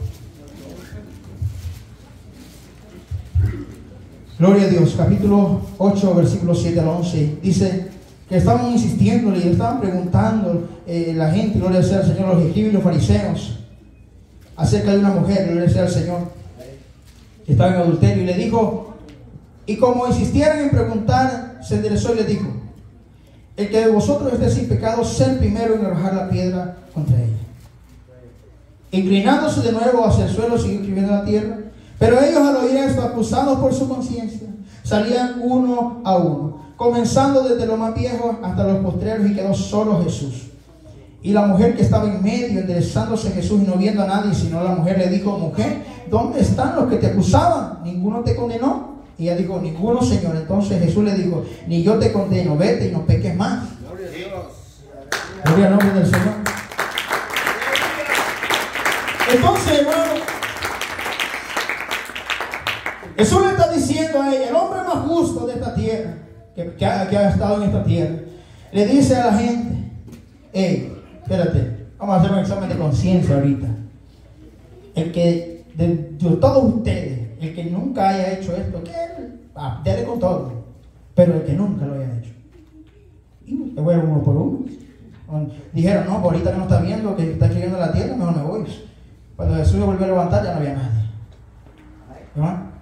Gloria a Dios, capítulo ocho, versículo siete al once. Dice que estaban insistiéndole y le estaban preguntando eh, la gente, gloria sea al Señor, los escribas y los fariseos, acerca de una mujer, gloria sea al Señor, que estaba en adulterio. Y le dijo, y como insistieran en preguntar, se enderezó y le dijo, el que de vosotros esté sin pecado, sea el primero en arrojar la piedra contra ella. Inclinándose de nuevo hacia el suelo, siguió escribiendo en la tierra. Pero ellos, al oír esto, acusados por su conciencia, salían uno a uno, comenzando desde los más viejos hasta los postreros, y quedó solo Jesús. Y la mujer que estaba en medio, enderezándose Jesús y no viendo a nadie, sino la mujer, le dijo, mujer, ¿dónde están los que te acusaban? ¿Ninguno te condenó? Y ella dijo, ninguno, Señor. Entonces Jesús le dijo, ni yo te condeno, vete y no peques más. Gloria a Dios. Gloria al nombre del Señor. Entonces, hermano, Jesús le está diciendo a ella, el hombre más justo de esta tierra, que, que, ha, que ha estado en esta tierra, le dice a la gente, hey, espérate, vamos a hacer un examen de conciencia ahorita. El que, de, de todos ustedes, el que nunca haya hecho esto, que ah, dele con todo, pero el que nunca lo haya hecho. Y te voy a uno por uno. Dijeron, no, ahorita que no está viendo, que está escribiendo la tierra, mejor me voy. Cuando Jesús se volvió a levantar, ya no había nadie. ¿Verdad?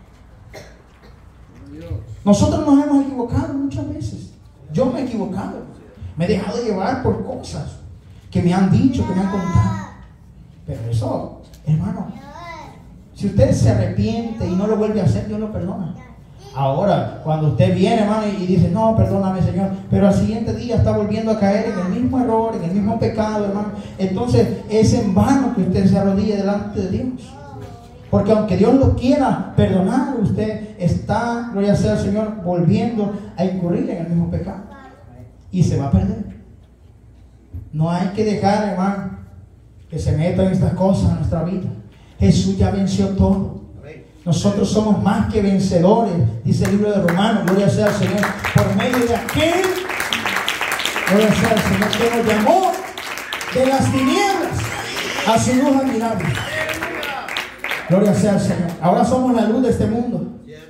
Nosotros nos hemos equivocado muchas veces. Yo me he equivocado. Me he dejado llevar por cosas que me han dicho, que me han contado. Pero eso, hermano, si usted se arrepiente y no lo vuelve a hacer, Dios lo perdona. Ahora, cuando usted viene, hermano, y dice, no, perdóname, Señor, pero al siguiente día está volviendo a caer en el mismo error, en el mismo pecado, hermano, entonces es en vano que usted se arrodille delante de Dios. Porque aunque Dios lo quiera perdonar, usted está, gloria sea al Señor, volviendo a incurrir en el mismo pecado. Y se va a perder. No hay que dejar, hermano, que se metan estas cosas en nuestra vida. Jesús ya venció todo. Nosotros somos más que vencedores, dice el libro de Romanos, gloria sea al Señor, por medio de aquel, gloria sea al Señor, que nos llamó de las tinieblas a su luz admirable. Gloria sea al Señor. Ahora somos la luz de este mundo.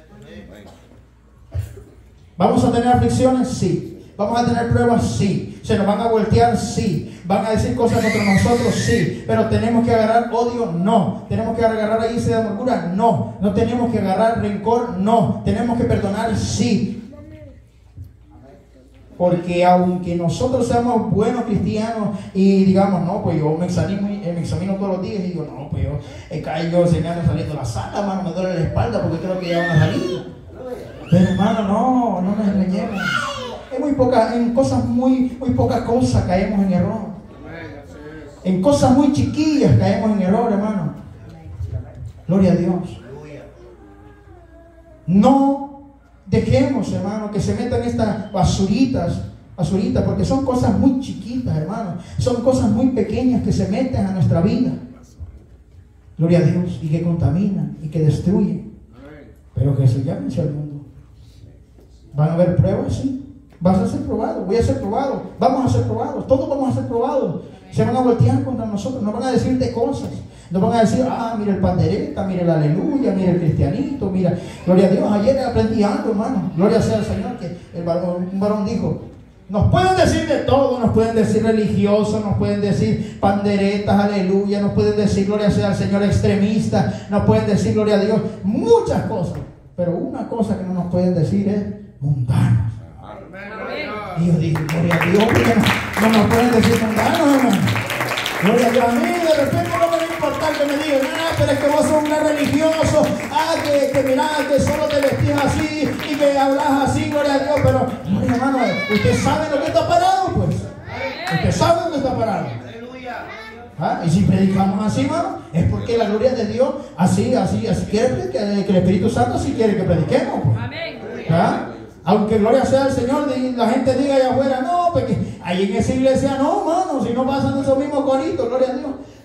¿Vamos a tener aflicciones? Sí. ¿Vamos a tener pruebas? Sí. ¿Se nos van a voltear? Sí. ¿Van a decir cosas contra nosotros? Sí. ¿Pero tenemos que agarrar odio? No. ¿Tenemos que agarrar ahí esa amargura? No. ¿No tenemos que agarrar rencor? No. ¿Tenemos que perdonar? Sí. Porque aunque nosotros seamos buenos cristianos y digamos, no, pues yo me examino, me examino todos los días y digo, no, pues yo, eh, yo se me anda saliendo la sala, hermano, me duele la espalda porque creo que ya van a salir. Pero hermano, no, no nos engañemos. En muy pocas, en cosas muy, muy pocas cosas caemos en error. En cosas muy chiquillas caemos en error, hermano. Gloria a Dios. No dejemos, hermano, que se metan estas basuritas, basuritas, porque son cosas muy chiquitas, hermano. Son cosas muy pequeñas que se meten a nuestra vida. Gloria a Dios. Y que contaminan y que destruyen. Pero Jesús ya venció al mundo. ¿Van a haber pruebas? Sí. Vas a ser probado, voy a ser probado, vamos a ser probados, todos vamos a ser probados. Se van a voltear contra nosotros, nos van a decir de cosas. Nos van a decir, ah, mira el pandereta, mira el aleluya, mira el cristianito, mira, gloria a Dios. Ayer aprendí algo, hermano, gloria sea al Señor, que el varón, un varón dijo, nos pueden decir de todo, nos pueden decir religiosos, nos pueden decir panderetas, aleluya, nos pueden decir, gloria sea al Señor, extremistas, nos pueden decir, gloria a Dios, muchas cosas. Pero una cosa que no nos pueden decir es mundanos. Y yo dije, gloria a Dios, porque no, no nos pueden decir mundanos, hermano. Gloria a Dios. A mí de repente no me va a importar que me digan, ah, pero es que vos sos un gran religioso, ah, que, que mirá, que solo te vestís así y que hablas así, gloria a Dios. Pero, gloria, hermano, usted sabe lo que está parado, pues. Usted sabe dónde está parado. ¿Ah? Y si predicamos así, hermano, es porque la gloria de Dios así, así, así quiere que, que el Espíritu Santo así quiere que prediquemos, pues. ¿Ah? Aunque gloria sea al Señor, la gente diga allá afuera, no, porque ahí en esa iglesia no, hermano, si no pasan esos mismos coritos, gloria a Dios.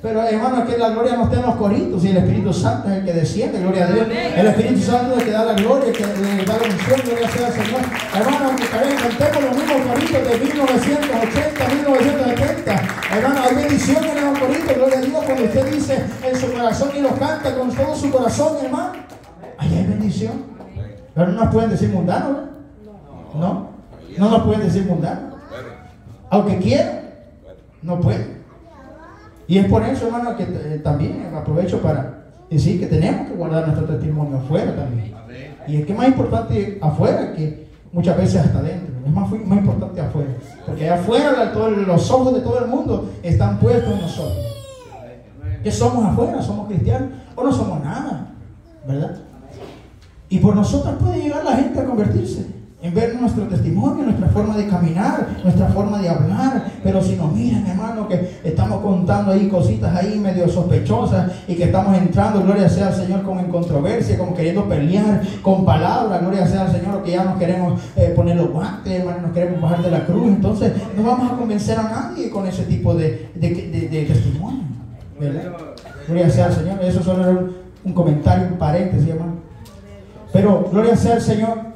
Pero hermano, es que la gloria no está en los coritos, y el Espíritu Santo es el que desciende, gloria a Dios. El Espíritu Santo es el que da la gloria, el que le da la unción, gloria sea al Señor. Hermano, aunque también cantemos los mismos coritos de mil novecientos ochenta, mil novecientos setenta, hermano, hay bendición en los coritos, gloria a Dios, cuando usted dice en su corazón y los canta con todo su corazón, hermano, ahí hay bendición. Pero no nos pueden decir mundanos, ¿no? No, no nos pueden decir mundanos. Aunque quieran, no pueden. Y es por eso, hermano, que eh, también aprovecho para decir que tenemos que guardar nuestro testimonio afuera también. Y es que más importante afuera que muchas veces hasta adentro. Es más, más importante afuera. Porque allá afuera todo, los ojos de todo el mundo están puestos en nosotros. ¿Qué somos afuera? ¿Somos cristianos o no somos nada? ¿Verdad? Y por nosotros puede llegar la gente a convertirse. En ver nuestro testimonio, nuestra forma de caminar, nuestra forma de hablar. Pero si nos miran, hermano, que estamos contando ahí cositas ahí medio sospechosas y que estamos entrando, gloria sea al Señor, como en controversia, como queriendo pelear con palabras, gloria sea al Señor, que ya nos queremos eh, poner los guantes, hermano, nos queremos bajar de la cruz. Entonces no vamos a convencer a nadie con ese tipo de, de, de, de testimonio, ¿verdad? Gloria sea al Señor. Eso solo era un, un comentario, un paréntesis, hermano. Pero gloria sea al Señor,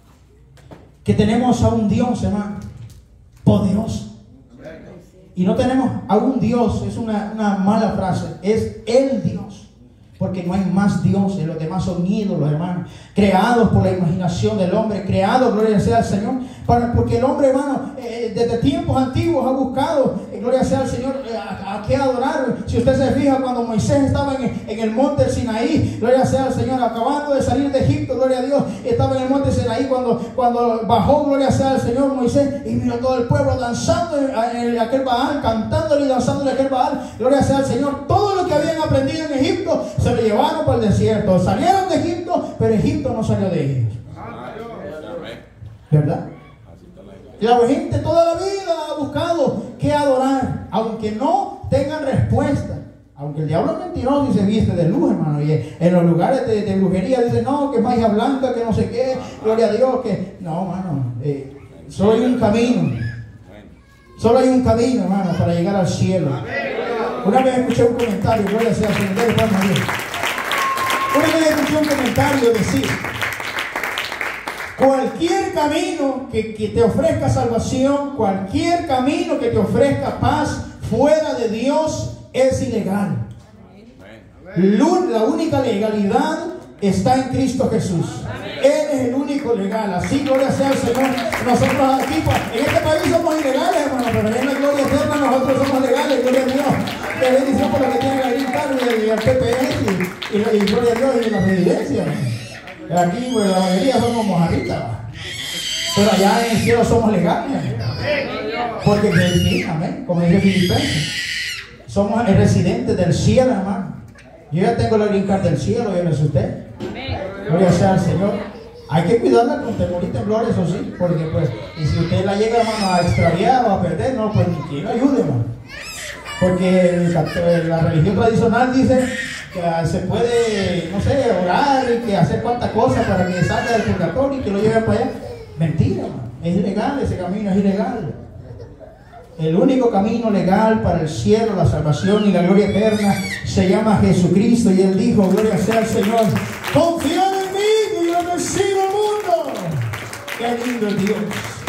que tenemos a un Dios, hermano, poderoso. Y no tenemos a un Dios, es una, una mala frase, es el Dios. Porque no hay más dioses, los demás son ídolos, hermano, creados por la imaginación del hombre, creados, gloria sea al Señor, para, porque el hombre, hermano, eh, desde tiempos antiguos ha buscado, eh, gloria sea al Señor, eh, a, a qué adorar. Si usted se fija, cuando Moisés estaba en, en el monte del Sinaí, gloria sea al Señor, acabando de salir de Egipto, gloria a Dios, estaba en el monte Sinaí cuando, cuando bajó, gloria sea al Señor, Moisés, y miró todo el pueblo danzando en, en aquel Baal, cantándole y danzándole aquel Baal, gloria sea al Señor. Todo lo que habían aprendido en Egipto se lo llevaron para el desierto. Salieron de Egipto, pero Egipto no salió de ellos. ¿Verdad? Y la gente toda la vida ha buscado qué adorar, aunque no tengan respuesta. Aunque el diablo es mentiroso y se viste de luz, hermano. Y en los lugares de, de brujería dicen, no, que magia blanca, que no sé qué, gloria a Dios, que... No, hermano, eh, solo hay un camino. Solo hay un camino, hermano, para llegar al cielo. Una vez escuché un comentario, gloria sea al Señor, una vez escuché un comentario decir: cualquier camino que, que te ofrezca salvación, cualquier camino que te ofrezca paz fuera de Dios es ilegal. La única legalidad está en Cristo Jesús. Él es el único legal. Así, gloria sea al Señor. Nosotros aquí, en este país somos ilegales, hermano, pero en la gloria eterna nosotros somos legales, gloria a Dios. Qué bendición por lo que tienen ahí y el P P S y, y, y gloria a Dios y la residencia. Aquí, pues, la mayoría somos mojarritas, pero allá en el cielo somos legales. Porque, sí, amén, como dice Filipenses, somos el residente del cielo, hermano. Yo ya tengo la green card del cielo, yo no sé usted. Gloria sea al Señor. Hay que cuidarla con temor y temblor, eso sí, porque pues, y si usted la llega, hermano, a extraviar o a perder, no, pues ni quien lo ayude, hermano. Porque el, la religión tradicional dice que se puede, no sé, orar y que hacer cuantas cosas para que salga del purgatorio y que lo lleven para allá. Mentira, hermano. Es ilegal, ese camino es ilegal. El único camino legal para el cielo, la salvación y la gloria eterna se llama Jesucristo. Y Él dijo, gloria sea al Señor, confiad en mí y yo recibo el mundo. Qué lindo es Dios.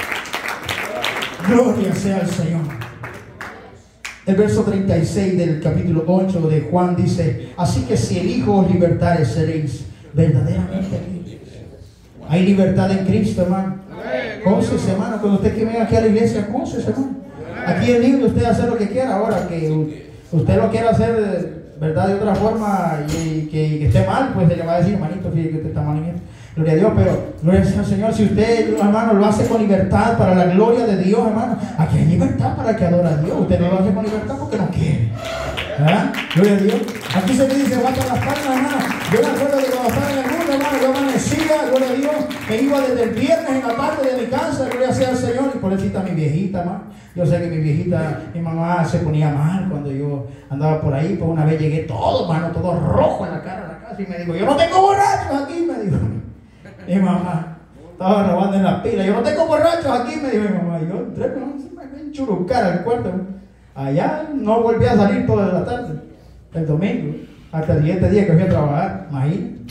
Gloria sea al Señor. El verso treinta y seis del capítulo ocho de Juan dice, así que si el Hijo os libertare, seréis verdaderamente libres. Hay libertad en Cristo, hermano. Cósese, hermano. Cuando usted que venga aquí a la iglesia, cósese, hermano. Aquí es libre usted hacer lo que quiera. Ahora que usted lo quiera hacer, verdad, de otra forma y que, que esté mal, pues se le va a decir, hermanito, fíjate que usted está mal en esto. Gloria a Dios, pero gloria al Señor. Si usted, hermano, lo hace con libertad para la gloria de Dios, hermano, aquí hay libertad para que adore a Dios. Usted no lo hace con libertad porque no quiere. ¿Verdad? Gloria a Dios. Aquí se me dice, bata las palmas, hermano. Yo me acuerdo de cuando estaba en el mundo, hermano, yo amanecía, gloria a Dios, me iba desde el viernes en la tarde de mi casa, gloria sea al Señor, y por eso está mi viejita, hermano. Yo sé que mi viejita, mi mamá se ponía mal cuando yo andaba por ahí, pues una vez llegué todo, hermano, todo rojo en la cara de la casa, y me dijo, yo no tengo borrachos aquí, me dijo mi mamá. Estaba robando en la pila, yo no tengo borrachos aquí, me dijo mi mamá. Y yo entré, me enchurucar al cuarto. Allá no volví a salir toda la tarde. el domingo, hasta el siguiente día que fui a trabajar, imagínate.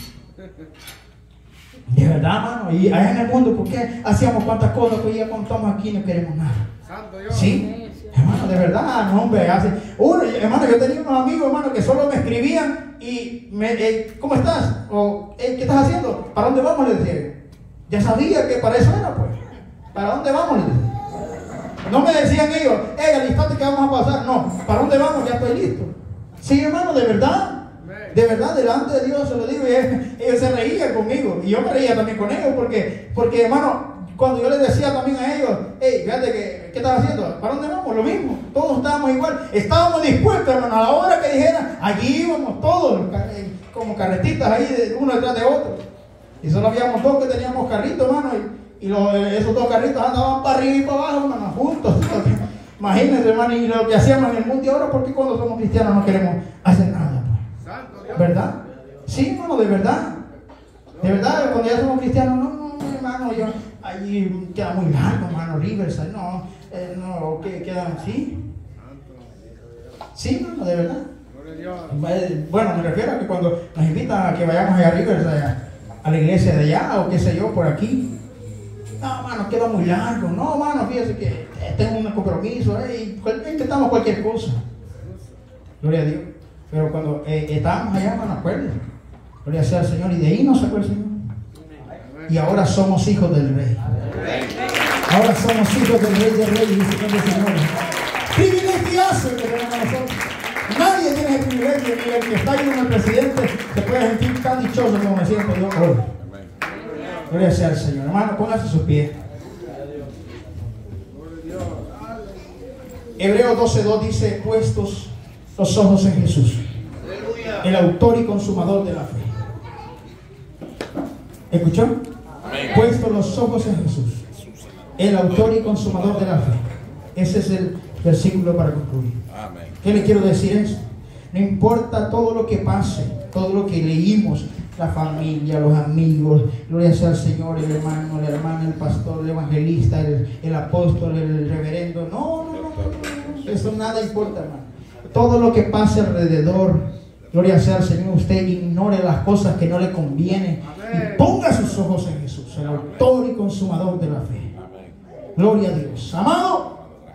De verdad, mano, y allá en el mundo, ¿por qué hacíamos cuantas cosas que ya contamos aquí y no queremos nada? Santo Dios. Sí, hermano, de verdad, no, hombre, hace, uno, hermano, yo tenía unos amigos, hermano, que solo me escribían y me, eh, ¿cómo estás? O, eh, ¿qué estás haciendo? ¿Para dónde vamos? Les decía. Ya sabía que para eso era, pues. ¿Para dónde vamos? Les decía. No me decían ellos, hey, alistate que vamos a pasar. No, ¿para dónde vamos? Ya estoy listo. Sí, hermano, de verdad. De verdad, delante de Dios se lo digo. Y ellos se reían conmigo. Y yo me reía también con ellos. Porque, porque hermano, cuando yo les decía también a ellos, hey, fíjate que, ¿qué estás haciendo? ¿Para dónde vamos? Lo mismo. Todos estábamos igual. Estábamos dispuestos, hermano, a la hora que dijeran, allí íbamos todos, como carretitas ahí, de uno detrás de otro. Y solo habíamos dos que teníamos carritos, hermano. Y, y los, esos dos carritos andaban para arriba y para abajo, hermano, juntos. Imagínense, hermano, y lo que hacíamos en el mundo. Y ahora, ¿por qué cuando somos cristianos no queremos hacer nada? ¿Verdad? Sí, hermano, de verdad. De verdad, cuando ya somos cristianos, no, no, hermano, yo, allí queda muy largo, hermano, Riverside, no, eh, no, que quedan, sí. Sí, hermano, de verdad. Bueno, me refiero a que cuando nos invitan a que vayamos allá a Riverside, a, a la iglesia de allá, o qué sé yo, por aquí. No, hermano, queda muy largo. No, hermano, fíjese que eh, tengo un compromiso, eh, y intentamos cualquier cosa. Gloria a Dios. Pero cuando eh, estábamos allá, hermano, acuérdense. Gloria sea al Señor. Y de ahí nos sacó el Señor. Y ahora somos hijos del Rey. Ahora somos hijos del Rey de Reyes y Señor de Señores. Privilegiazo que tenemos nosotros. Nadie tiene el privilegio, ni el que está ahí en el presidente se puede sentir tan dichoso como me siento yo hoy. Gloria sea al Señor. Hermano, póngase sus pies. Hebreos doce dos dice, puestos los ojos en Jesús, el autor y consumador de la fe. ¿Escuchó? Puestos los ojos en Jesús, el autor y consumador de la fe. Ese es el versículo para concluir. ¿Qué le quiero decir eso? No importa todo lo que pase, todo lo que leímos, la familia, los amigos, gloria sea al Señor, el hermano, la hermana, el pastor, el evangelista, el, el apóstol, el reverendo. No, no, no, no, no, eso nada importa, hermano. Todo lo que pase alrededor, gloria sea al Señor, usted ignore las cosas que no le convienen y ponga sus ojos en Jesús, el autor y consumador de la fe. Gloria a Dios. Amado,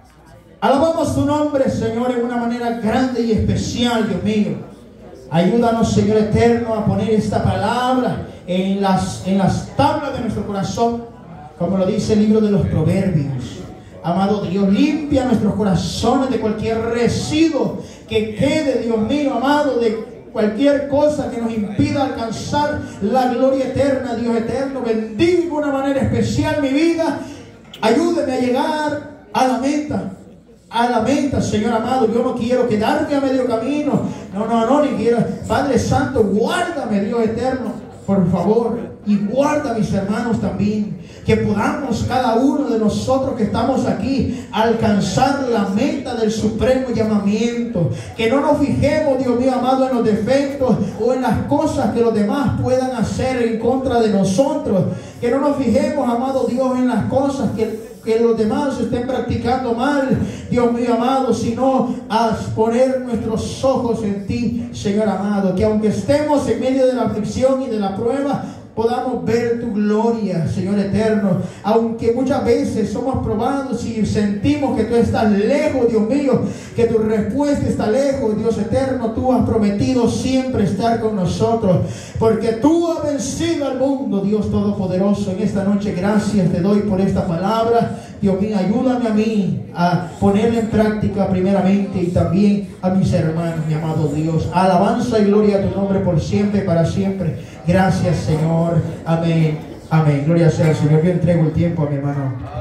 alabamos tu nombre, Señor, en una manera grande y especial, Dios mío. Ayúdanos, Señor eterno, a poner esta palabra en las, en las tablas de nuestro corazón, como lo dice el libro de los Proverbios. Amado Dios, limpia nuestros corazones de cualquier residuo que quede, Dios mío, amado, de cualquier cosa que nos impida alcanzar la gloria eterna, Dios eterno. Bendiga de una manera especial mi vida. Ayúdeme a llegar a la meta. A la meta, Señor amado. Yo no quiero quedarme a medio camino. No, no, no, ni quiero. Padre Santo, guárdame, Dios eterno, por favor. Y guarda a mis hermanos también. Que podamos cada uno de nosotros que estamos aquí alcanzar la meta del supremo llamamiento. Que no nos fijemos, Dios mío amado, en los defectos o en las cosas que los demás puedan hacer en contra de nosotros. Que no nos fijemos, amado Dios, en las cosas que que los demás estén practicando mal, Dios mío amado, sino a poner nuestros ojos en ti, Señor amado, que aunque estemos en medio de la aflicción y de la prueba, podamos ver tu gloria, Señor eterno. Aunque muchas veces somos probados y sentimos que tú estás lejos, Dios mío, que tu respuesta está lejos, Dios eterno, tú has prometido siempre estar con nosotros, porque tú has vencido al mundo, Dios todopoderoso. En esta noche gracias te doy por esta palabra. Dios mío, ayúdame a mí a ponerla en práctica primeramente y también a mis hermanos, mi amado Dios. Alabanza y gloria a tu nombre por siempre y para siempre. Gracias, Señor. Amén. Amén. Gloria sea al Señor. Yo entrego el tiempo a mi hermano.